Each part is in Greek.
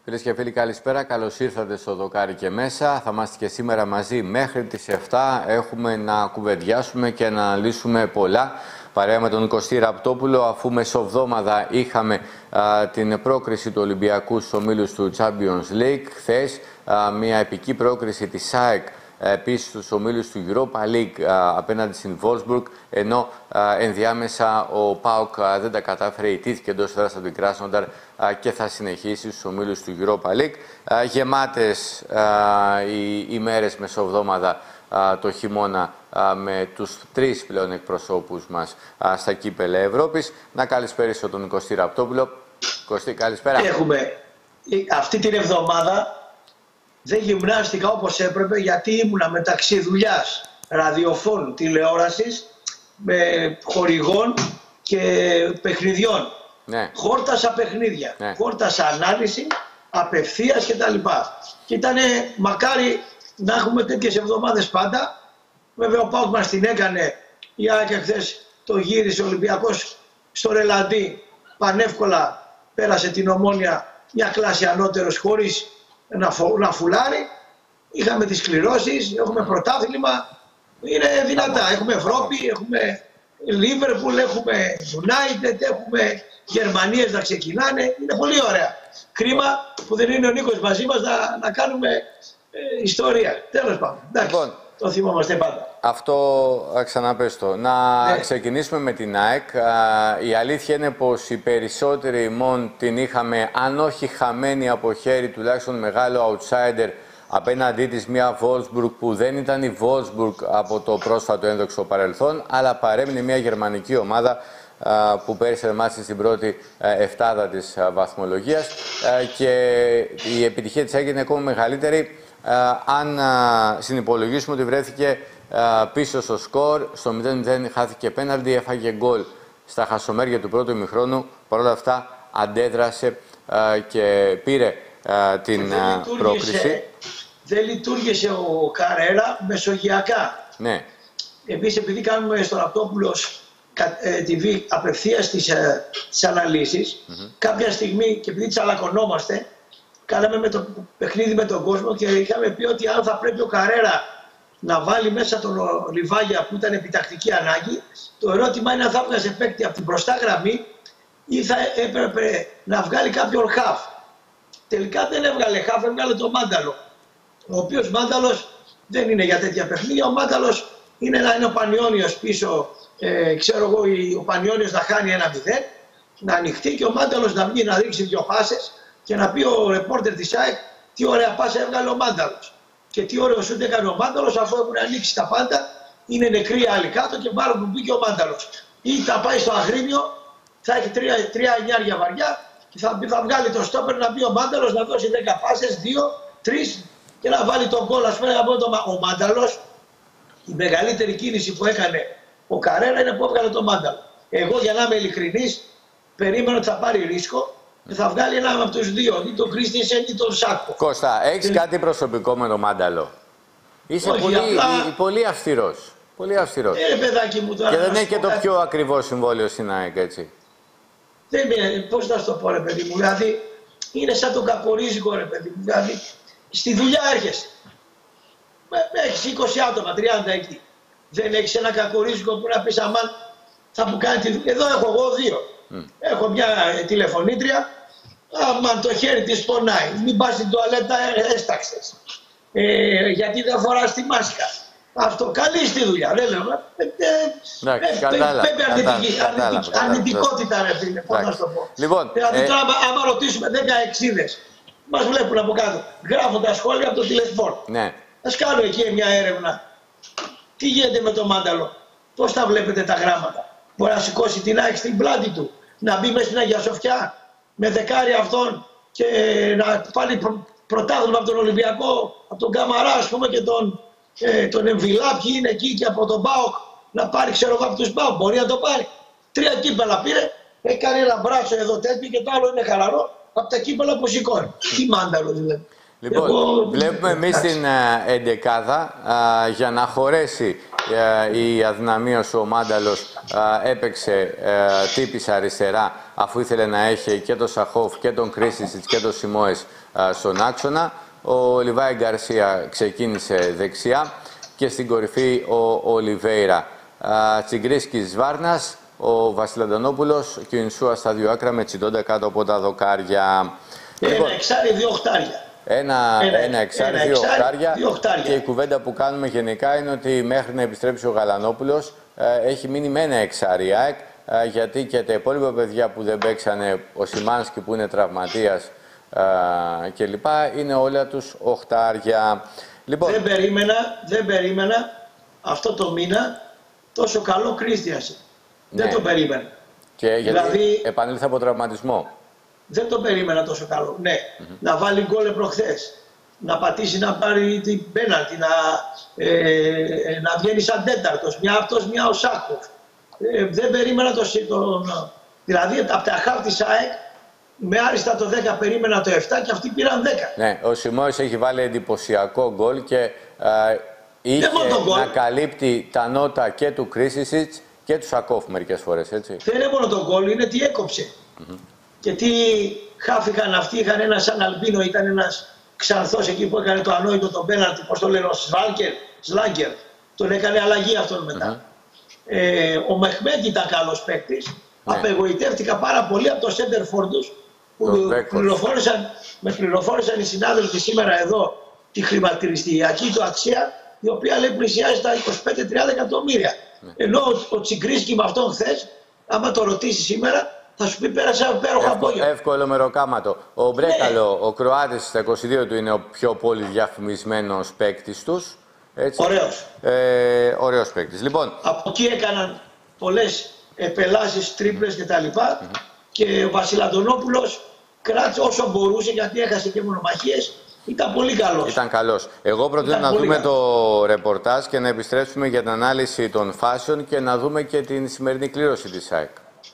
Φίλες και φίλοι, καλησπέρα. Καλώς ήρθατε στο Δοκάρι και μέσα. Θα είμαστε και σήμερα μαζί μέχρι τις 7. Έχουμε να κουβεντιάσουμε και να αναλύσουμε πολλά. Παρέα με τον Κωστή Ραπτόπουλο, αφού μεσοβδόμαδα είχαμε την πρόκριση του Ολυμπιακού στους ομίλους του Champions League. Χθες μια επική πρόκριση της ΑΕΚ επίσης στους ομίλους του Europa League απέναντι στην Wolfsburg, ενώ ενδιάμεσα ο ΠΑΟΚ δεν τα κατάφερε, ιτήθηκε εντός έδρας από την Κράσνονταρ και θα συνεχίσει στους ομίλους του Europa League. Γεμάτες οι ημέρες μεσοβδόμαδα το χειμώνα με τους τρεις πλέον εκπροσώπους μας στα κύπελα Ευρώπης. Να καλησπέρισω τον Κωστή Ραπτόπουλο. Κωστή, καλησπέρα. Έχουμε αυτή την εβδομάδα δεν γυμνάστηκα όπως έπρεπε, γιατί ήμουνα μεταξύ δουλειάς, ραδιοφώνου, τηλεόρασης, με χορηγών και παιχνιδιών. Ναι. Χόρτασα παιχνίδια, ναι. Χόρτασα ανάλυση, απευθείας κτλ. Και ήτανε μακάρι να έχουμε τέτοιες εβδομάδες πάντα. Βέβαια ο ΠΑΟΚ μας την έκανε, η ΑΕΚ χθες το γύρισε, ο Ολυμπιακός στο Ρελαντί πανεύκολα πέρασε την Ομόνια μια κλάση ανώτερος χωρίς να φουλάρει. Είχαμε τις κληρώσεις, έχουμε πρωτάθλημα, είναι δυνατά. Έχουμε Ευρώπη, έχουμε Λίβερπουλ, έχουμε United, έχουμε Γερμανίες να ξεκινάνε. Είναι πολύ ωραία. Κρίμα που δεν είναι ο Νίκος μαζί μας να κάνουμε ιστορία. Τέλος πάντων. Εντάξει, λοιπόν, το θυμόμαστε πάντα. Αυτό ξαναπες το. Να ξεκινήσουμε με την ΑΕΚ. Η αλήθεια είναι πως οι περισσότεροι ημών την είχαμε, αν όχι χαμένη από χέρι, τουλάχιστον μεγάλο outsider απέναντί της, μια Wolfsburg που δεν ήταν η Wolfsburg από το πρόσφατο ένδοξο παρελθόν, αλλά παρέμεινε μια γερμανική ομάδα που πέρυσι δεμάτισε στην πρώτη εφτάδα της βαθμολογίας και η επιτυχία της έγινε ακόμα μεγαλύτερη αν συνυπολογίσουμε ότι βρέθηκε πίσω στο σκορ. Στο 0-0 χάθηκε πέναλτι, έφαγε γκολ στα χασομέρια του πρώτου ημιχρόνου. Παρ' όλα αυτά αντέδρασε και πήρε την πρόκριση. Δεν λειτουργήσε ο Καρέρα μεσογειακά. Ναι. Επίσης, επειδή κάνουμε στο Ραπτόπουλο TV απευθείας τις αναλύσεις, κάποια στιγμή, και επειδή τσαλακωνόμαστε, κάναμε με το παιχνίδι με τον κόσμο και είχαμε πει ότι αν θα πρέπει ο Καρέρα να βάλει μέσα τον Λιβάγια που ήταν επιτακτική ανάγκη, το ερώτημα είναι αν θα βγάζει παίκτη από την μπροστά γραμμή ή θα έπρεπε να βγάλει κάποιον χαφ. Τελικά δεν έβγαλε χαφ, έβγαλε τον Μάνταλο. Ο οποίος Μάνταλος δεν είναι για τέτοια παιχνίδια. Ο Μάνταλος είναι να είναι ο Πανιόνιος πίσω, ξέρω εγώ, ο Πανιόνιος να χάνει 1-0, να ανοιχτεί και ο Μάνταλος να βγει να ρίξει δύο πάσες και να πει ο ρεπόρτερ της ΑΕΚ τι ωραία πάσα έβγαλε ο Μάνταλος. Και τι ωραίο σούτ έκανε ο Μάνταλος, αφού έχουν ανοίξει τα πάντα, είναι νεκροί άλλοι κάτω και μάλλον που μπήκε ο Μάνταλος. Ή θα πάει στο Αγρίνιο, θα έχει 3 εννιάρια βαριά και θα βγάλει το στόπερ να μπει ο Μάνταλος να δώσει 10 πάσες, 2-3 και να βάλει τον γκολ. Ας πούμε, ο Μάνταλος, η μεγαλύτερη κίνηση που έκανε ο Καρέρα είναι που έβγαλε τον Μάνταλο. Εγώ, για να είμαι ειλικρινής, περίμενα ότι θα πάρει ρίσκο και θα βγάλει έναν από τους δύο, ή τον Κρίστινσεν ή τον Σάκο. Κώστα, έχεις κάτι προσωπικό με τον Μάνταλο? Είσαι πολύ αυστηρός. Πολύ αυστηρός. Παιδάκι μου, τώρα και δεν έχει και το πιο ακριβό συμβόλαιο στην ΑΕΚ, έτσι. Δεν είναι, πώς να σου το πω, ρε παιδί μου, δηλαδή είναι σαν τον Καπορίζικο, ρε παιδί μου, δηλαδή στη δουλειά έρχεσαι. Έχεις 20 άτομα, 30 εκεί. Δεν έχεις ένα Κακορίζικο που να πεις αμάν θα μου κάνει τη δουλειά. Εδώ έχω εγώ 2. Έχω μια τηλεφωνήτρια, άμα το χέρι της πονάει, μην πας στην τουαλέτα, έσταξες. Γιατί δεν φοράς τη μάσκα. Αυτό καλή στη δουλειά, δεν λέω. Πρέπει αρνητικότητα, ρε φίλε, πώς να σου το πω. Δηλαδή τώρα άμα ρωτήσουμε 10 εξίδες, μας βλέπουν από κάτω, γράφοντας σχόλια από το τηλεφώνο. Ας κάνω εκεί μια έρευνα. Τι γίνεται με το Μάνταλο, πώς τα βλέπετε τα γράμματα? Μπορεί να σηκώσει την ΑΕΚ στην πλάτη του, να μπει μέσα στην Αγία Σοφιά με δεκάρι αυτόν και να πάρει πρωτάθλημα από τον Ολυμπιακό, από τον Καμαρά, ας πούμε, και τον Εμβιλά, ποιοι είναι εκεί, και από τον ΠΑΟΚ να πάρει, ξέρω εγώ, από τους ΠΑΟΚ. Μπορεί να το πάρει. 3 κύπελα πήρε, έχει κάνει ένα μπράτσο εδώ τέτοιο και το άλλο είναι χαλαρό από τα κύπελα που σηκώνει. Τι Μάνταλο δηλαδή. Λοιπόν, βλέπουμε εμείς την εντεκάδα για να χωρέσει η αδυναμία σου ο Μάνταλος έπαιξε τύπης αριστερά, αφού ήθελε να έχει και τον Σαχόφ και τον Κρίσισιτς και τον Σιμόες στον άξονα. Ο Λιβάη Γκαρσία ξεκίνησε δεξιά και στην κορυφή ο Ολιβέιρα. Τσιγκρίσκης Βάρνας, ο Βασιλαντονόπουλος και ο Ινσούα στα δύο άκρα με Τσιντόντα κάτω από τα δοκάρια. Ένα εξάρι, δύο οχτάρια. Ένα εξάρι, δύο οχτάρια. Και η κουβέντα που κάνουμε γενικά είναι ότι μέχρι να επιστρέψει ο Γαλανόπουλος έχει μείνει με ένα εξάρι ΑΕΚ, γιατί και τα υπόλοιπα παιδιά που δεν παίξανε, ο Σιμάνσκι που είναι τραυματίας κλπ. Είναι όλα τους οχτάρια. Λοιπόν, δεν περίμενα αυτό το μήνα τόσο καλό Κρίστιανσεν. Ναι. Δεν το περίμενα. Και δηλαδή επανήλθε από τραυματισμό. Δεν το περίμενα τόσο καλό. Ναι. Να βάλει γκολ προχθές. Να πατήσει να πάρει την πέναλτι. Να βγαίνει σαν τέταρτος. Μια αυτός, μια ο Σάκοφ. Δεν περίμενα δηλαδή από τα χαφ της ΑΕΚ με άριστα το 10 περίμενα το 7 και αυτοί πήραν 10. Ναι, ο Σιμόης έχει βάλει εντυπωσιακό γκολ και είχε να καλύπτει τα νότα και του Κρίσισιτς και του Σακόφ μερικές φορές, έτσι. Δεν είναι μόνο το γκολ, είναι τι έκοψε. Και τι χάφηκαν αυτοί, είχαν ένα σαν Αλμπίνο, ήταν ένας ξανθός εκεί που έκανε το ανόητο τον πέναλτι, πώς το λένε, ο Σλάγκερ. Τον έκανε αλλαγή αυτόν μετά. Ο Μεχμέτ ήταν καλός παίκτης. Απεγοητεύτηκα πάρα πολύ από το Σέντερ Φόρντους που με πληροφόρησαν οι συνάδελφοι σήμερα εδώ τη χρηματιστηριακή του αξία, η οποία λέει πλησιάζει τα 25-30 εκατομμύρια. Ενώ ο Τσιγκρίσκι με αυτόν χθες, άμα το ρωτήσει σήμερα, θα σου πει πέρασε ένα υπέροχο απόγευμα. Εύκολο μεροκάματο. Ο Μπρέκαλο, ο Κροάτης στα 22 του, είναι ο πιο πολύ διαφημισμένος παίκτης τους. Ωραίος. Ωραίος παίκτης. Λοιπόν, από εκεί έκαναν πολλές επελάσεις, τρίπλες κτλ. Και ο Βασιλαντονόπουλος κράτησε όσο μπορούσε, γιατί έχασε και μονομαχίες. Ήταν πολύ καλός. Ήταν καλός. Εγώ προτείνω να δούμε το ρεπορτάζ και να επιστρέψουμε για την ανάλυση των φάσεων και να δούμε και την σημερινή κλήρωση της ΑΕΚ.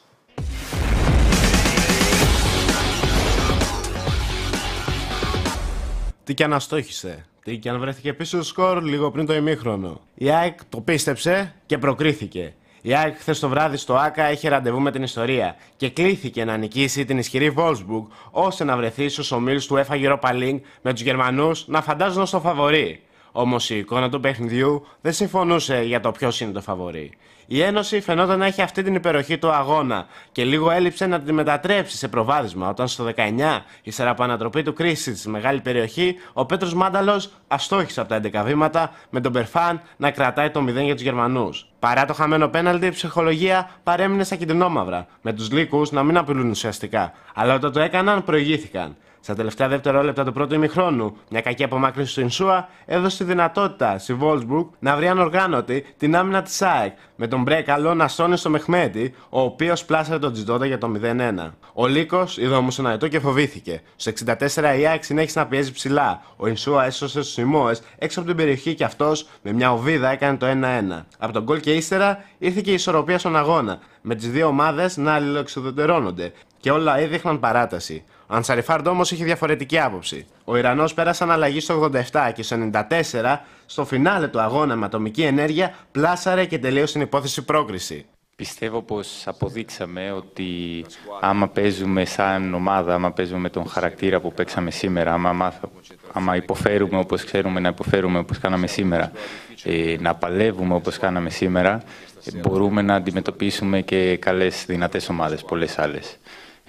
Τι κι αν αστόχησε, τι κι αν βρέθηκε πίσω στο σκορ λίγο πριν το ημίχρονο. Η ΑΕΚ το πίστεψε και προκρίθηκε. Η ΑΕΚ χθες το βράδυ στο ΆΚΑ είχε ραντεβού με την ιστορία και κλήθηκε να νικήσει την ισχυρή Wolfsburg, ώστε να βρεθεί στους ομίλους του UEFA Europa League με τους Γερμανούς να φαντάζονται στο φαβορί. Όμως η εικόνα του παιχνιδιού δεν συμφωνούσε για το ποιος είναι το φαβορί. Η Ένωση φαινόταν να έχει αυτή την υπεροχή του αγώνα και λίγο έλειψε να την μετατρέψει σε προβάδισμα όταν στο 19, ύστερα από ανατροπή του Κρίσιτς στη μεγάλη περιοχή, ο Πέτρος Μάνταλος αστόχησε από τα 11 βήματα με τον Περφάν να κρατάει το 0 για τους Γερμανούς. Παρά το χαμένο πέναλτι, η ψυχολογία παρέμεινε στα κυτρινόμαυρα, με τους Λύκους να μην απειλούν ουσιαστικά, αλλά όταν το έκαναν προηγήθηκαν. Στα τελευταία δευτερόλεπτα του πρώτου ημιχρόνου, μια κακή απομάκρυνση του Ινσούα έδωσε τη δυνατότητα στη Wolfsburg να βρει ανοργάνωτη την άμυνα της ΑΕΚ, με τον Μπρέκαλο να στώνει στο Μεχμέτη, ο οποίος πλάσαρε τον Τζιντόντα για το 0-1. Ο Λύκος είδε όμως ένα ετό και φοβήθηκε. Στο 64 η ΑΕΚ συνέχισε να πιέζει ψηλά. Ο Ινσούα έσωσε στους Σιμόες έξω από την περιοχή και αυτός με μια οβίδα έκανε το 1-1. Από τον γκολ και ύστερα ήρθε και η ισορροπία στον αγώνα, με τις δύο ομάδες να αλληλοεξουδετερώνονται και όλα έδειχναν παράταση. Ο Ανσαριφάρντ όμως είχε διαφορετική άποψη. Ο Ιρανός πέρασε αναλλαγή στο 87 και στο 94, στο φινάλε του αγώνα με ατομική ενέργεια, πλάσαρε και τελείωσε την υπόθεση πρόκριση. Πιστεύω πως αποδείξαμε ότι άμα παίζουμε σαν ομάδα, άμα παίζουμε με τον χαρακτήρα που παίξαμε σήμερα, άμα υποφέρουμε όπως ξέρουμε να υποφέρουμε όπως κάναμε σήμερα, να παλεύουμε όπως κάναμε σήμερα, μπορούμε να αντιμετωπίσουμε και καλές δυνατές ομάδες, πολλές άλλες.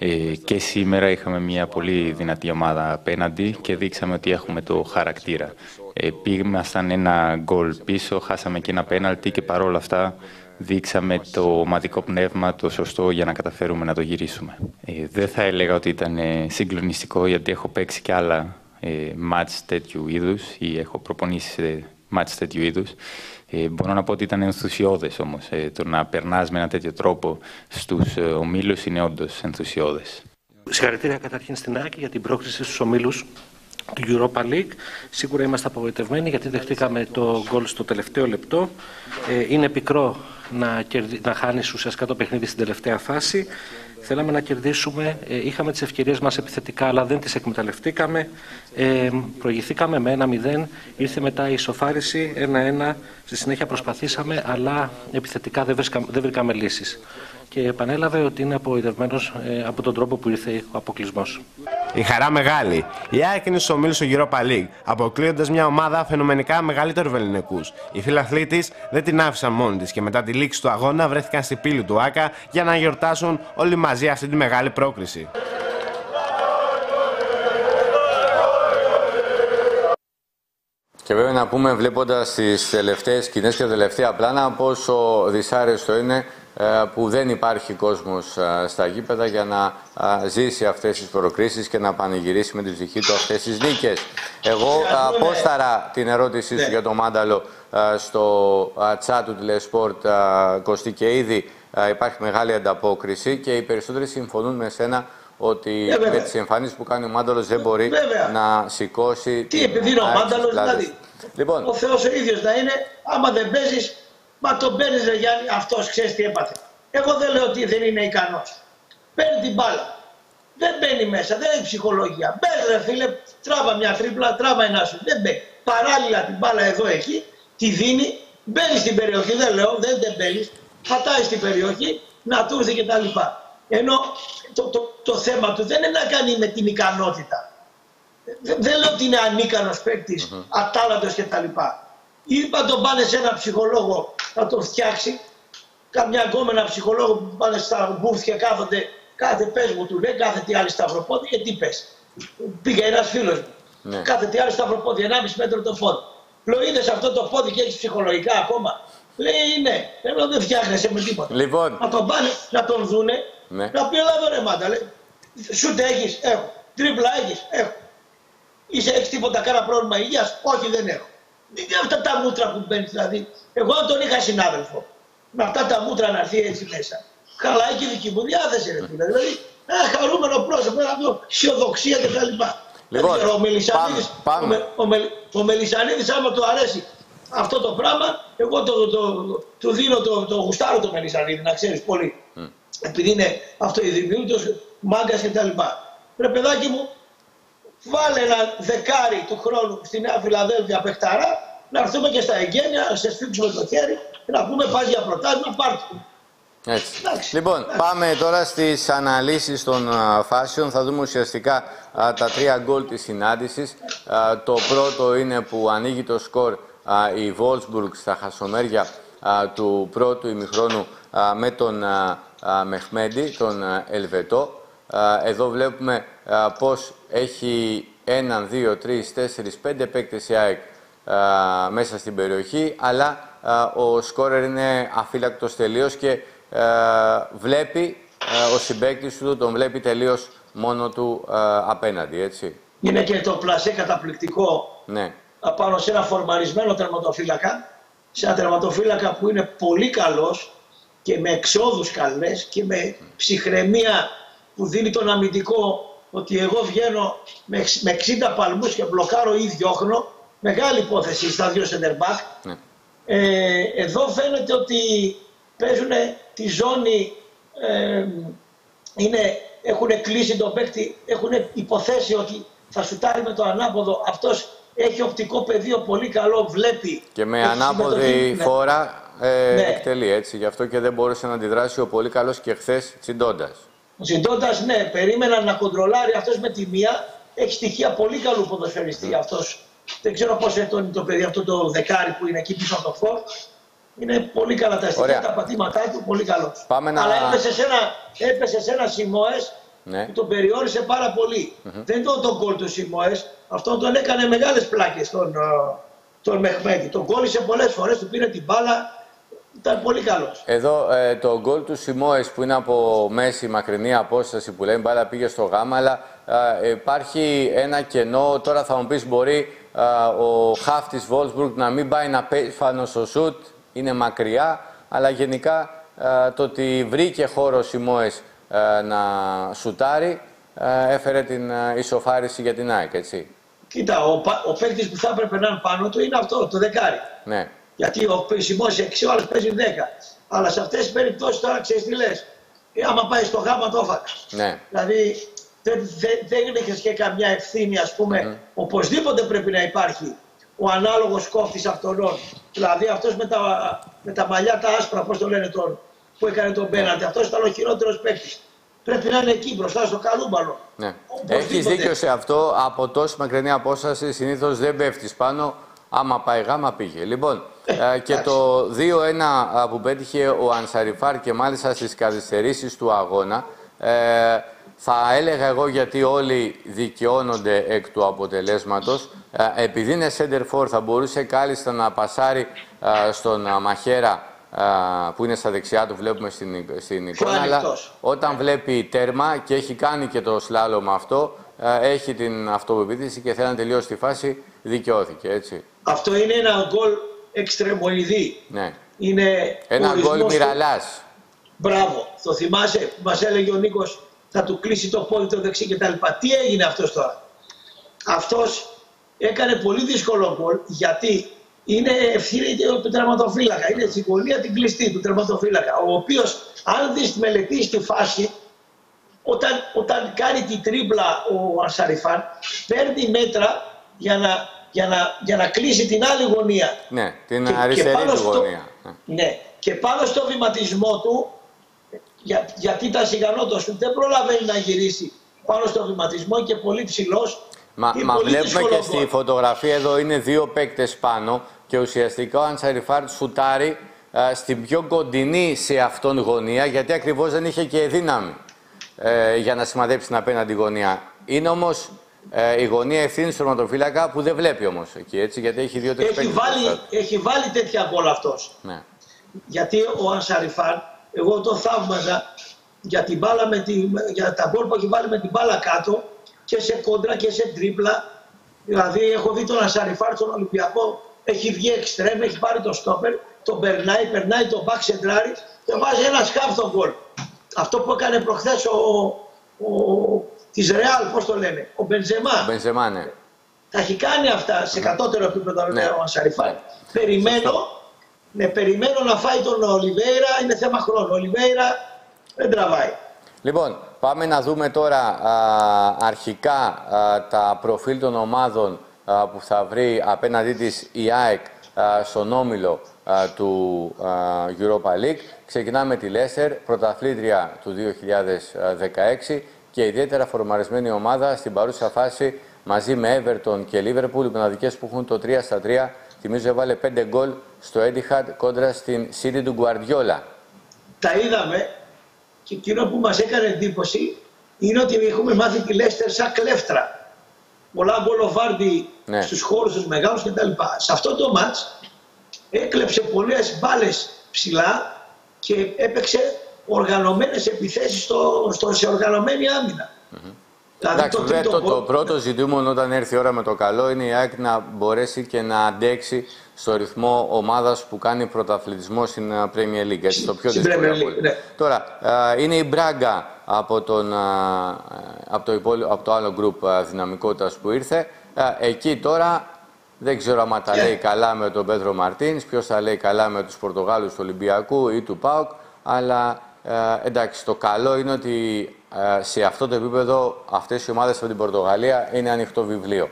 Και σήμερα είχαμε μια πολύ δυνατή ομάδα απέναντι και δείξαμε ότι έχουμε το χαρακτήρα. Πήγμασταν ένα γκολ πίσω, χάσαμε και ένα πέναλτι και παρόλα αυτά δείξαμε το ομαδικό πνεύμα το σωστό για να καταφέρουμε να το γυρίσουμε. Δεν θα έλεγα ότι ήταν συγκλονιστικό, γιατί έχω παίξει και άλλα μάτς τέτοιου είδους ή έχω προπονήσει σε μάτς τέτοιου είδους. Μπορώ να πω ότι ήταν ενθουσιώδες όμως. Το να περνάς με ένα τέτοιο τρόπο στους ομίλους είναι όντως ενθουσιώδες. Συγχαρητήρια καταρχήν στην ΑΕΚ για την πρόκριση στους ομίλους του Europa League. Σίγουρα είμαστε απογοητευμένοι γιατί δεχτήκαμε το γκολ στο τελευταίο λεπτό. Είναι πικρό να χάνεις ουσιαστικά το παιχνίδι στην τελευταία φάση. Θέλαμε να κερδίσουμε, είχαμε τις ευκαιρίες μας επιθετικά, αλλά δεν τις εκμεταλλευτήκαμε. Προηγηθήκαμε με 1-0, ήρθε μετά η ισοφάριση 1-1. Στη συνέχεια προσπαθήσαμε, αλλά επιθετικά δεν βρήκαμε λύσεις. Και επανέλαβε ότι είναι απογοητευμένος από τον τρόπο που ήρθε ο αποκλεισμός. Η χαρά μεγάλη. Η ΑΕΚ είναι στους ομίλους του Europa League, αποκλείοντας μια ομάδα φαινομενικά μεγαλύτερου ελληνικούς. Οι φιλαθλοί της δεν την άφησαν μόνη της και μετά τη λήξη του αγώνα βρέθηκαν στη πύλη του ΆΚΑ για να γιορτάσουν όλοι μαζί αυτή τη μεγάλη πρόκριση. Και βέβαια να πούμε, βλέποντας τις τελευταίες σκηνές και τα τελευταία πλάνα, πόσο δυσάρεστο είναι που δεν υπάρχει κόσμος στα γήπεδα για να ζήσει αυτές τις προκρίσεις και να πανηγυρίσει με τη ψυχή του αυτές τις νίκες. Εγώ απόσταρα την ερώτησή σου για το μάνταλο στο chat του Τηλεσπορτ, Κωστή, και ήδη υπάρχει μεγάλη ανταπόκριση και οι περισσότεροι συμφωνούν με σένα ότι με τις εμφανίσεις που κάνει ο μάνταλος δεν μπορεί να σηκώσει. Τι επειδή είναι ο μάνταλος, δηλαδή. Λοιπόν, ο Θεός ο ίδιος να είναι, άμα δεν παίζεις, μα τον παίρνεις, ρε Γιάννη, αυτός ξέρεις τι έπαθε. Εγώ δεν λέω ότι δεν είναι ικανός. Παίρνει την μπάλα. Δεν μπαίνει μέσα, δεν έχει ψυχολογία. Μπες ρε φίλε, τράβα μια τρίπλα, τράβα ένα σου. Δεν μπαίνει. Παράλληλα την μπάλα εδώ εκεί, τη δίνει, μπαίνει στην περιοχή, δεν λέω, δεν μπαίνει. Πατάει στην περιοχή, να του έρθει κτλ. Ενώ το θέμα του δεν είναι να κάνει με την ικανότητα. Δεν λέω ότι είναι ανίκανος παίκτης, ατάλλαντος κτλ. Είπα τον πάνε σε ένα ψυχολόγο να τον φτιάξει. Καμιά γκόμενα ψυχολόγο που πάνε στα μπουρθια και κάθονται, κάθε πες μου του λέει, κάθε τι άλλη σταυροπόδι, και τι πες. Πήγε ένας φίλος μου, κάθε τι άλλη σταυροπόδι, 1,5 μέτρο το πόδι. Λέω, είδες αυτό το πόδι και έχεις ψυχολογικά ακόμα. Λέει, ναι, θέλω δεν φτιάχνεσαι με τίποτα. Λοιπόν. Να τον πάνε, να τον δούνε, να πει, έλα ρε μάντα, λέει. Σούτ έχεις, έχω. Τρίπλα έχεις, έχω. Έχεις τίποτα, κάνα πρόβλημα υγείας, όχι δεν έχω. Είναι αυτά τα μούτρα που μπαίνεις, δηλαδή. Εγώ αν τον είχα συνάδελφο, με αυτά τα μούτρα να έρθει έτσι μέσα, χαλάει και η δική μου διάθεση, ρε φίλε. Δηλαδή, ένα χαρούμενο πρόσωπο, ένα αισιοδοξία κτλ. Λοιπόν, ο Μελισσανίδης, άμα του αρέσει αυτό το πράγμα, εγώ του δίνω το γουστάρω το Μελισσανίδη, να ξέρεις πολύ. Επειδή είναι αυτοειδημιούτος, μάγκας κτλ. Ρε παιδάκι μου, βάλε ένα δεκάρι του χρόνου στη Νέα Φιλαδέλφια παιχταρά, να έρθουμε και στα εγγένεια, να σε σφίξουμε το χέρι και να πούμε πας για πρωτάθλημα, πάρτε. Έτσι. Λοιπόν, πάμε τώρα στις αναλύσεις των φάσεων. Θα δούμε ουσιαστικά τα 3 γκολ της συνάντησης. Το πρώτο είναι που ανοίγει το σκορ η Wolfsburg στα χασομέρια του πρώτου ημιχρόνου με τον Μεχμέντι, τον Ελβετό. Εδώ βλέπουμε πως έχει 1, 2, 3, 4, 5 παίκτες η ΑΕΚ μέσα στην περιοχή, αλλά ο σκόρερ είναι αφύλακτος τελείως και βλέπει ο συμπαίκτης του, τον βλέπει τελείως μόνο του απέναντι, έτσι. Είναι και το πλασέ καταπληκτικό πάνω σε ένα φορμαρισμένο τερματοφύλακα, σε ένα τερματοφύλακα που είναι πολύ καλός και με εξόδους καλές και με ψυχραιμία που δίνει τον αμυντικό, ότι εγώ βγαίνω με 60 παλμούς και μπλοκάρω ή διώχνω. Μεγάλη υπόθεση στα 2 σεντερμπάκ. Εδώ φαίνεται ότι παίζουν τη ζώνη, έχουν κλείσει τον παίκτη, έχουν υποθέσει ότι θα σουτάρει με το ανάποδο. Αυτός έχει οπτικό πεδίο πολύ καλό, βλέπει. Και με ανάποδη φόρα εκτελεί, έτσι. Γι' αυτό και δεν μπόρεσε να αντιδράσει ο πολύ καλός και χθες Τσιντόντας. Ο Τσιντόντας, περίμεναν να κοντρολάρει αυτός με τη μία. Έχει στοιχεία πολύ καλού ποδοσφαιριστή αυτός. Δεν ξέρω πώς είναι το παιδί, αυτό το δεκάρι που είναι εκεί πίσω από το φόρ. Είναι πολύ καλά τα στοιχεία, τα πατήματά του, πολύ καλό. Αλλά έπεσε σε ένα Σιμόες που τον περιόρισε πάρα πολύ. Δεν ήταν τον γκολ του Σιμόες, αυτόν τον έκανε μεγάλες πλάκες τον Μεχμέντι. Τον κόλλησε πολλές φορές, του πήρε την μπάλα. Ήταν πολύ καλός. Εδώ το γκολ του Σιμόες που είναι από μέση μακρινή απόσταση που λέει μπάλα πήγε στο γάμα, αλλά υπάρχει ένα κενό. Τώρα θα μου πεις μπορεί ο χαφ της Wolfsburg να μην πάει να πέσει πάνω στο σουτ, είναι μακριά, αλλά γενικά το ότι βρήκε χώρο ο Σιμόες να σουτάρει έφερε την ισοφάριση για την ΑΕΚ, έτσι. Κοίτα, ο παίκτης που θα έπρεπε να είναι πάνω του είναι αυτό, το δεκάρι. Ναι. Γιατί ο Σιμόες 6 ώρες παίζει 10. Αλλά σε αυτές τις περιπτώσεις τώρα ξέρεις τι λες. Άμα πάει στο γάμα το έφαγα. Ναι. Δηλαδή δεν έχεις και καμιά ευθύνη, ας πούμε. Οπωσδήποτε πρέπει να υπάρχει ο ανάλογος κόφτης αυτών. Δηλαδή αυτός με τα μαλλιά τα άσπρα, πώς το λένε τώρα, που έκανε τον πέναλτι. Αυτός ήταν ο χειρότερος παίκτης. Πρέπει να είναι εκεί μπροστά στο καλούμπαλο. Ναι. Έχεις δίκιο σε αυτό. Από τόση μακρινή απόσταση συνήθως δεν πέφτεις πάνω. Άμα πάει γάμα πήγε. Λοιπόν, και το 2-1 που πέτυχε ο Ανσαριφάρ και μάλιστα στις καθυστερήσεις του αγώνα, θα έλεγα εγώ, γιατί όλοι δικαιώνονται εκ του αποτελέσματος, επειδή είναι center for θα μπορούσε κάλλιστα να πασάρει στον Μαχέρα που είναι στα δεξιά του, βλέπουμε στην εικόνα, αλλά όταν βλέπει τέρμα και έχει κάνει και το σλάλομ αυτό, έχει την αυτοπεποίθηση και θέλει να τελειώσει τη φάση, δικαιώθηκε, έτσι. Αυτό είναι ένα γκολ εξτρεμοειδή. Ναι. Είναι ένα γκολ μοιραλάς. Μπράβο. Το θυμάσαι που μας έλεγε ο Νίκος θα του κλείσει το πόδι το δεξί κτλ. Τι έγινε αυτός τώρα? Αυτός έκανε πολύ δύσκολο γκολ, γιατί είναι ευθύνη του τερματοφύλακα. Είναι στη γωνία την κλειστή του τερματοφύλακα. Ο οποίος, αν δεις τη μελετή τη φάση, όταν κάνει την τρίμπλα ο Ανσαριφάν, παίρνει μέτρα για να κλείσει την άλλη γωνία. Ναι, την αριστερή του γωνία. Ναι, και πάνω στο βηματισμό του, γιατί ήταν σιγανότος του, δεν προλαβαίνει να γυρίσει πάνω στο βηματισμό και πολύ ψηλός. Μα βλέπουμε και στη φωτογραφία εδώ είναι δύο παίκτες πάνω και ουσιαστικά ο Ανσαριφάρ σουτάρει στην πιο κοντινή σε αυτόν γωνία, γιατί ακριβώς δεν είχε και δύναμη για να σημαδέψει την απέναντι γωνία. Είναι όμως η γωνία ευθύνη του τερματοφύλακα που δεν βλέπει όμως εκεί, έτσι, γιατί έχει δύο-τρεις παίκτες. Έχει βάλει τέτοια γκολ αυτός. Ναι. Γιατί ο Ανσαριφάρ, εγώ το θαύμαζα για τα γκολ που έχει βάλει με την μπάλα κάτω και σε κόντρα και σε τρίπλα. Δηλαδή έχω δει τον Ανσαριφάρ στον Ολυμπιακό, έχει βγει εξτρέμ, έχει πάρει το στόπερ, τον περνάει τον μπακ σεντράρι και βάζει ένα σκάφτο γκολ. Αυτό που έκανε προχθές της Ρεάλ, πώς το λένε, ο Μπενζεμά. Ο Μπενζεμά, ναι. Τα έχει κάνει αυτά σε κατώτερο επίπεδο, ναι, ο Ανσαριφάρ. Περιμένω να φάει τον Ολιβέιρα, είναι θέμα χρόνου. Ο Ολιβέιρα δεν τραβάει. Λοιπόν, πάμε να δούμε τώρα αρχικά τα προφίλ των ομάδων που θα βρει απέναντί της η ΑΕΚ στον όμιλο του Europa League. Ξεκινάμε τη Leicester, πρωταθλήτρια του 2016 και ιδιαίτερα φορμαρισμένη ομάδα στην παρούσα φάση μαζί με Everton και Liverpool, οι μοναδικές που έχουν το 3-3. Θυμίζω έβαλε 5 γκολ στο Etihad κόντρα στην City του Guardiola. Τα είδαμε και εκείνο που μας έκανε εντύπωση είναι ότι έχουμε μάθει τη Leicester σαν κλέφτρα. Πολλά μπολοβάρντι στους χώρους τους μεγάλους κτλ. Σε αυτό το μάτς έκλεψε πολλές μπάλες ψηλά και έπαιξε οργανωμένες επιθέσεις σε οργανωμένη άμυνα. Εντάξει, το πρώτο ζητούμενο όταν έρθει η ώρα με το καλό είναι η ΑΕΚ να μπορέσει και να αντέξει στο ρυθμό ομάδας που κάνει πρωταθλητισμό στην Premier League. Έτσι, το πιο δύσκολο. Ναι. Τώρα, είναι η Μπράγκα από το άλλο γκρουπ δυναμικότητας που ήρθε. Εκεί τώρα δεν ξέρω αν τα λέει καλά με τον Πέτρο Μαρτίνς, ποιος θα λέει καλά με τους Πορτογάλους του Ολυμπιακού ή του ΠΑΟΚ, αλλά εντάξει, το καλό είναι ότι σε αυτό το επίπεδο αυτές οι ομάδες από την Πορτογαλία είναι ανοιχτό βιβλίο.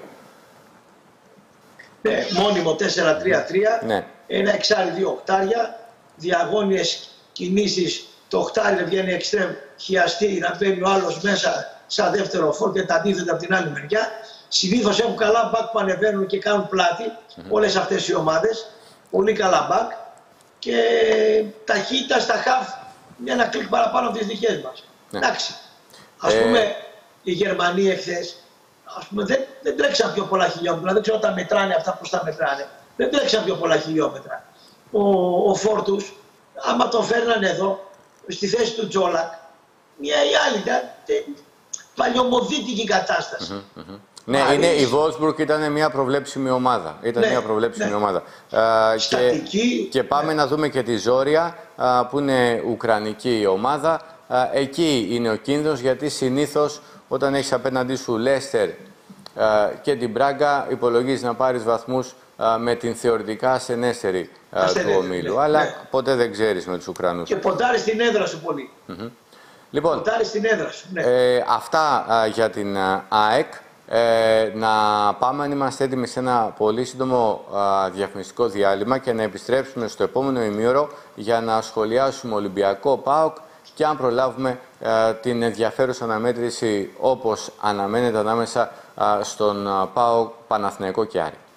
Ναι, μόνιμο 4-3-3, ναι. Ένα εξάρι, 2 οκτάρια, διαγώνιες κινήσεις, το οκτάρι βγαίνει εξτρέμ, χιαστεί να μπαίνει ο άλλος μέσα σαν δεύτερο φόρ και τα αντίθετα από την άλλη μεριά. Συνήθως έχουν καλά μπακ που ανεβαίνουν και κάνουν πλάτη, όλες αυτές οι ομάδες, πολύ καλά μπακ και ταχύτητα στα χαφ ένα κλικ παραπάνω από τις δικές μας. Ναι. Εντάξει, ας πούμε οι Γερμανοί εχθές, ας πούμε, δεν τρέξαν πιο πολλά χιλιόμετρα, δεν ξέρω τα μετράνε αυτά που τα μετράνε, δεν τρέξαν πιο πολλά χιλιόμετρα. Ο Φόρτους, άμα τον φέρνανε εδώ, στη θέση του Τζόλακ, μια ή άλλη, παλιωμοδίτικη κατάσταση. Ναι, η Wolfsburg ήταν μια προβλέψιμη ομάδα. Μια προβλέψιμη ομάδα. Και πάμε να δούμε και τη Ζόρια, που είναι ουκρανική ομάδα. Εκεί είναι ο κίνδυνος, γιατί συνήθως όταν έχεις απέναντί σου Leicester και την Μπράγκα, υπολογίζεις να πάρεις βαθμούς με την θεωρητικά ασθενέστερη του ομίλου. Αλλά ποτέ δεν ξέρεις με τους Ουκρανούς. Και ποντάρει στην έδρα σου πολύ. Λοιπόν, ποντάρει στην έδρα σου. αυτά για την ΑΕΚ. Να πάμε, αν είμαστε έτοιμοι, σε ένα πολύ σύντομο διαφημιστικό διάλειμμα και να επιστρέψουμε στο επόμενο ημίωρο για να σχολιάσουμε Ολυμπιακό, ΠΑΟΚ και αν προλάβουμε την ενδιαφέρουσα αναμέτρηση όπως αναμένεται ανάμεσα στον ΠΑΟΚ, Παναθηναϊκό και Άρη.